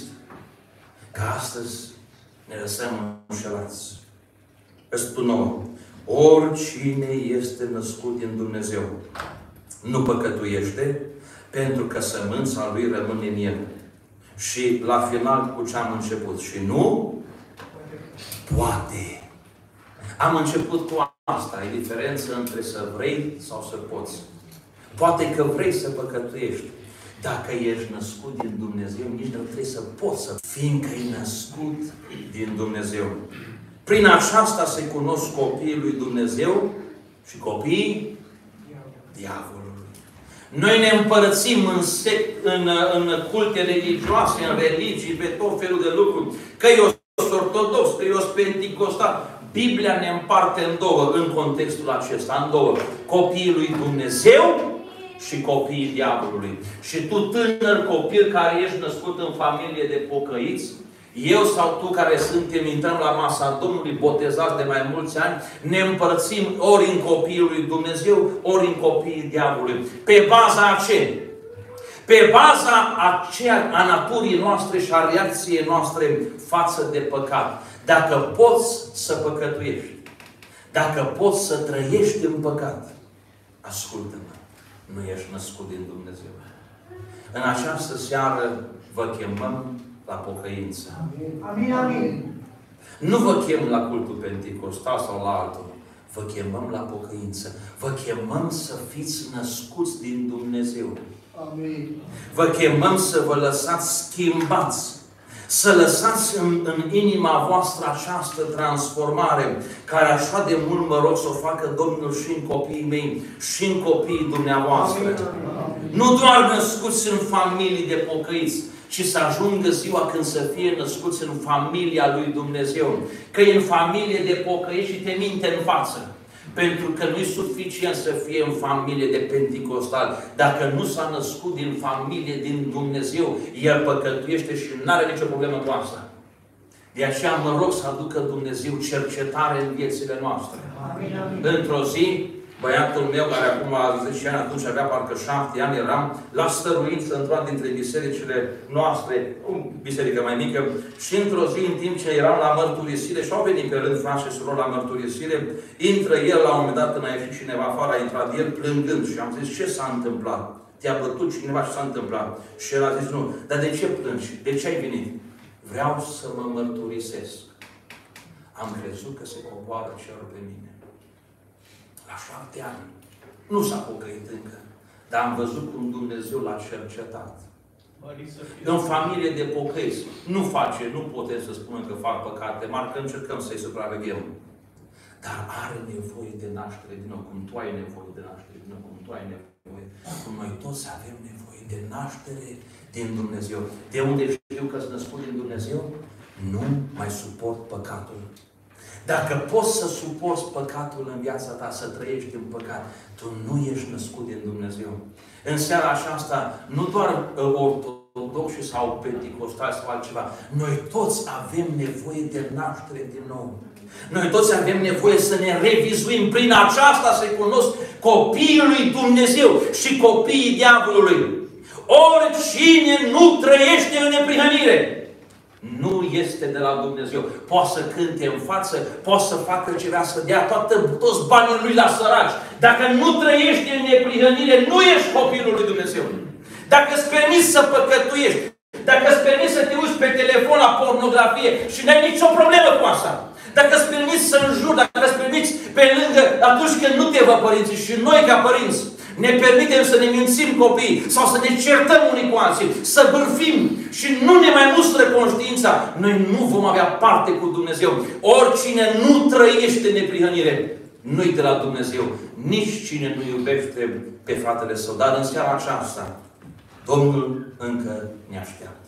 S1: că astăzi ne lăsăm înșelați. Îți spun nouă, oricine este născut din Dumnezeu nu păcătuiește, pentru că sămânța lui rămâne în el. Și la final cu ce am început? Și nu poate. Am început cu asta. E diferență între să vrei sau să poți. Poate că vrei să păcătuiești. Dacă ești născut din Dumnezeu, nici nu trebuie să poți să, fiindcă e născut din Dumnezeu. Prin aceasta se cunosc copiii lui Dumnezeu și copiii diavolului. Noi ne împărățim în, sect, în, în culte religioase, în religii, pe tot felul de lucruri. Că eu sunt ortodox, că eu sunt penticostal. Biblia ne împarte în două, în contextul acesta, în două. Copiii lui Dumnezeu și copiii diavolului. Și tu, tânăr copil care ești născut în familie de pocăiți, eu sau tu care suntem, intrăm la masa Domnului, botezați de mai mulți ani, ne împărțim ori în copiii lui Dumnezeu, ori în copiii diavolului. Pe baza a ce? Pe baza aceea a naturii noastre și a reacției noastre față de păcat. Dacă poți să păcătuiești, dacă poți să trăiești în păcat, ascultă-mă, nu ești născut din Dumnezeu. În această seară vă chemăm la pocăință.
S2: Amin, amin.
S1: Nu vă chem la cultul penticostal sau la altul. Vă chemăm la pocăință. Vă chemăm să fiți născuți din Dumnezeu.
S2: Amin.
S1: Vă chemăm să vă lăsați schimbați. Să lăsați în, în inima voastră această transformare, care așa de mult mă rog să o facă Domnul și în copiii mei, și în copiii dumneavoastră.
S2: Amin, amin.
S1: Nu doar născuți în familii de pocăiți, ci să ajungă ziua când să fie născuți în familia lui Dumnezeu. Că e în familie de pocăiți și te minte în față. Pentru că nu e suficient să fie în familie de penticostal. Dacă nu s-a născut din familie din Dumnezeu, el păcătuiește și nu are nicio problemă cu asta. De aceea mă rog să aducă Dumnezeu cercetare în viețile noastre.
S2: Amin, amin.
S1: Într-o zi, băiatul meu, care acum a zece ani, atunci avea parcă șapte ani, eram la stăruință într-una dintre bisericile noastre, o biserică mai mică, și într-o zi, în timp ce eram la mărturisire, și au venit pe rând frați și surori la mărturisire, intră el, la un moment dat, când a ieșit cineva afară, a intrat el plângând și am zis, ce s-a întâmplat? Te-a bătut cineva și s-a întâmplat? Și el a zis, nu, dar de ce plângi? De ce ai venit? Vreau să mă mărturisesc. Am crezut că se coboară cerul pe mine. La șapte ani. Nu s-a pocăit încă. Dar am văzut cum Dumnezeu l-a cercetat. În familie de pocăiți. Nu face, nu putem să spunem că fac păcate mari, că încercăm să-i supraveghem. Dar are nevoie de naștere din nou, cum tu ai nevoie de naștere din nou, cum tu ai nevoie. Cum noi toți avem nevoie de naștere din Dumnezeu. De unde știu că sunt născut din Dumnezeu? Nu mai suport păcatul. Dacă poți să suporți păcatul în viața ta, să trăiești în păcat, tu nu ești născut din Dumnezeu. În seara aceasta, nu doar ortodoxi sau penticostali sau altceva, noi toți avem nevoie de naștere din nou. Noi toți avem nevoie să ne revizuim. Prin aceasta se cunosc copiii lui Dumnezeu și copiii diavolului. Oricine nu trăiește în neprihănire nu este de la Dumnezeu. Poate să cânte în față, poate să facă ceva, să dea toată, toți banii lui la săraci. Dacă nu trăiești în neprihănire, nu ești copilul lui Dumnezeu. Dacă îți permiți să păcătuiești, dacă îți permiți să te uiți pe telefon la pornografie și n-ai nicio problemă cu asta, dacă îți permiți să înjuri, dacă îți permiți pe lângă, atunci când nu te vă părinții și noi ca părinți, ne permitem să ne mințim copiii sau să ne certăm unii cu alții, să bârfim și nu ne mai mustră conștiința, noi nu vom avea parte cu Dumnezeu. Oricine nu trăiește neprihănire, nu-i de la Dumnezeu. Nici cine nu iubește pe fratele său. Dar în seara aceasta, Domnul încă ne așteaptă.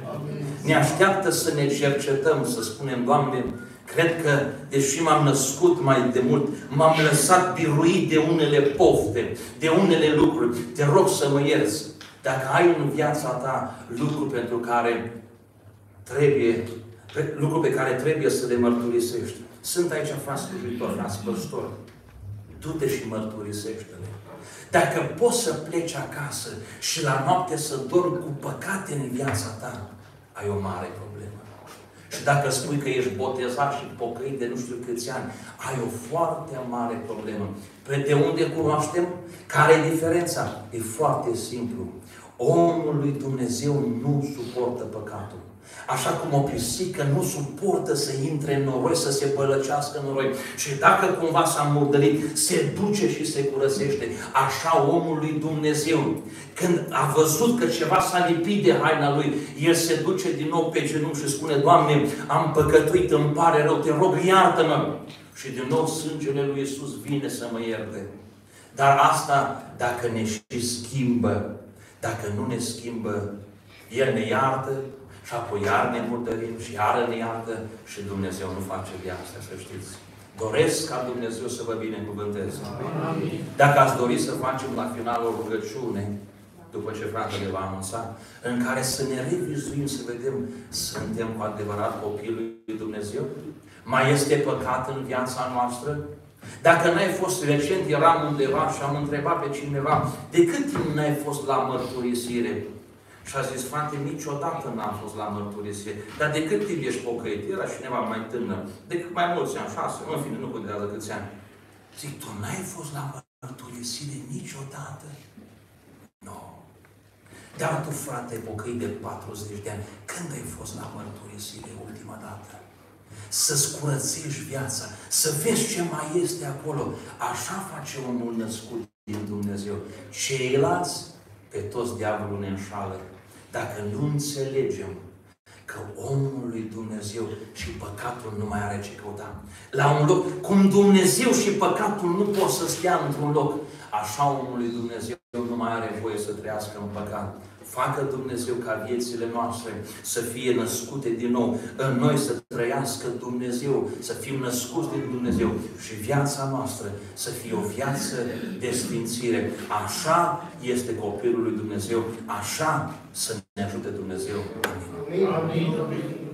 S1: Ne așteaptă să ne cercetăm, să spunem, Doamne, cred că, deși m-am născut mai de mult, m-am lăsat biruit de unele pofte, de unele lucruri. Te rog să mă ierți. Dacă ai în viața ta lucruri pentru care trebuie, lucruri pe care trebuie să le mărturisești. Sunt aici frați slujitori, frați păstori. Du-te și mărturisește-le. Dacă poți să pleci acasă și la noapte să dormi cu păcate în viața ta, ai o mare problemă. Și dacă spui că ești botezat și pocăit de nu știu câți ani, ai o foarte mare problemă. Pe de unde cunoaștem? Care e diferența? E foarte simplu. Omul lui Dumnezeu nu suportă păcatul. Așa cum o pisică nu suportă să intre în noroi, să se bălăcească în noroi. Și dacă cumva s-a murdărit, se duce și se curățește. Așa omul lui Dumnezeu, când a văzut că ceva s-a lipit de haina lui, el se duce din nou pe genunchi și spune: Doamne, am păcătuit, îmi pare rău, te rog, iartă-mă. Și din nou sângele lui Iisus vine să mă ierte. Dar asta dacă ne și schimbă. Dacă nu ne schimbă, El ne iartă și apoi iar ne murdărim și iară ne iartă și Dumnezeu nu face de asta, să știți. Doresc ca Dumnezeu să vă binecuvânteze. Dacă ați dori să facem la final o rugăciune, după ce fratele va anunța, în care să ne revizuim, să vedem, suntem cu adevărat copilul lui Dumnezeu? Mai este păcat în viața noastră? Dacă n-ai fost, recent eram undeva și am întrebat pe cineva, de cât timp n-ai fost la mărturisire? Și a zis: frate, niciodată n-am fost la mărturisire. Dar de cât timp ești pocăit? Era cineva mai tânăr. De mai mulți ani, șase, în fine, nu contează câți ani. Zic, tu n-ai fost la mărturisire niciodată? Nu. Dar tu, frate, pocăi de patruzeci de ani, când ai fost la mărturisire ultima dată? Să-ți curățești viața, să vezi ce mai este acolo. Așa face omul născut din Dumnezeu. Ceilalți, pe toți diavolul ne înșală. Dacă nu înțelegem că omul lui Dumnezeu și păcatul nu mai are ce căuta. La un loc, cum Dumnezeu și păcatul nu pot să stea într-un loc, așa omul lui Dumnezeu nu mai are voie să trăiască în păcat. Facă Dumnezeu ca viețile noastre să fie născute din nou, în noi să trăiască Dumnezeu, să fim născuți din Dumnezeu și viața noastră să fie o viață de sfințire. Așa este copilul lui Dumnezeu, așa să ne ajute Dumnezeu. Amin.
S2: Amin.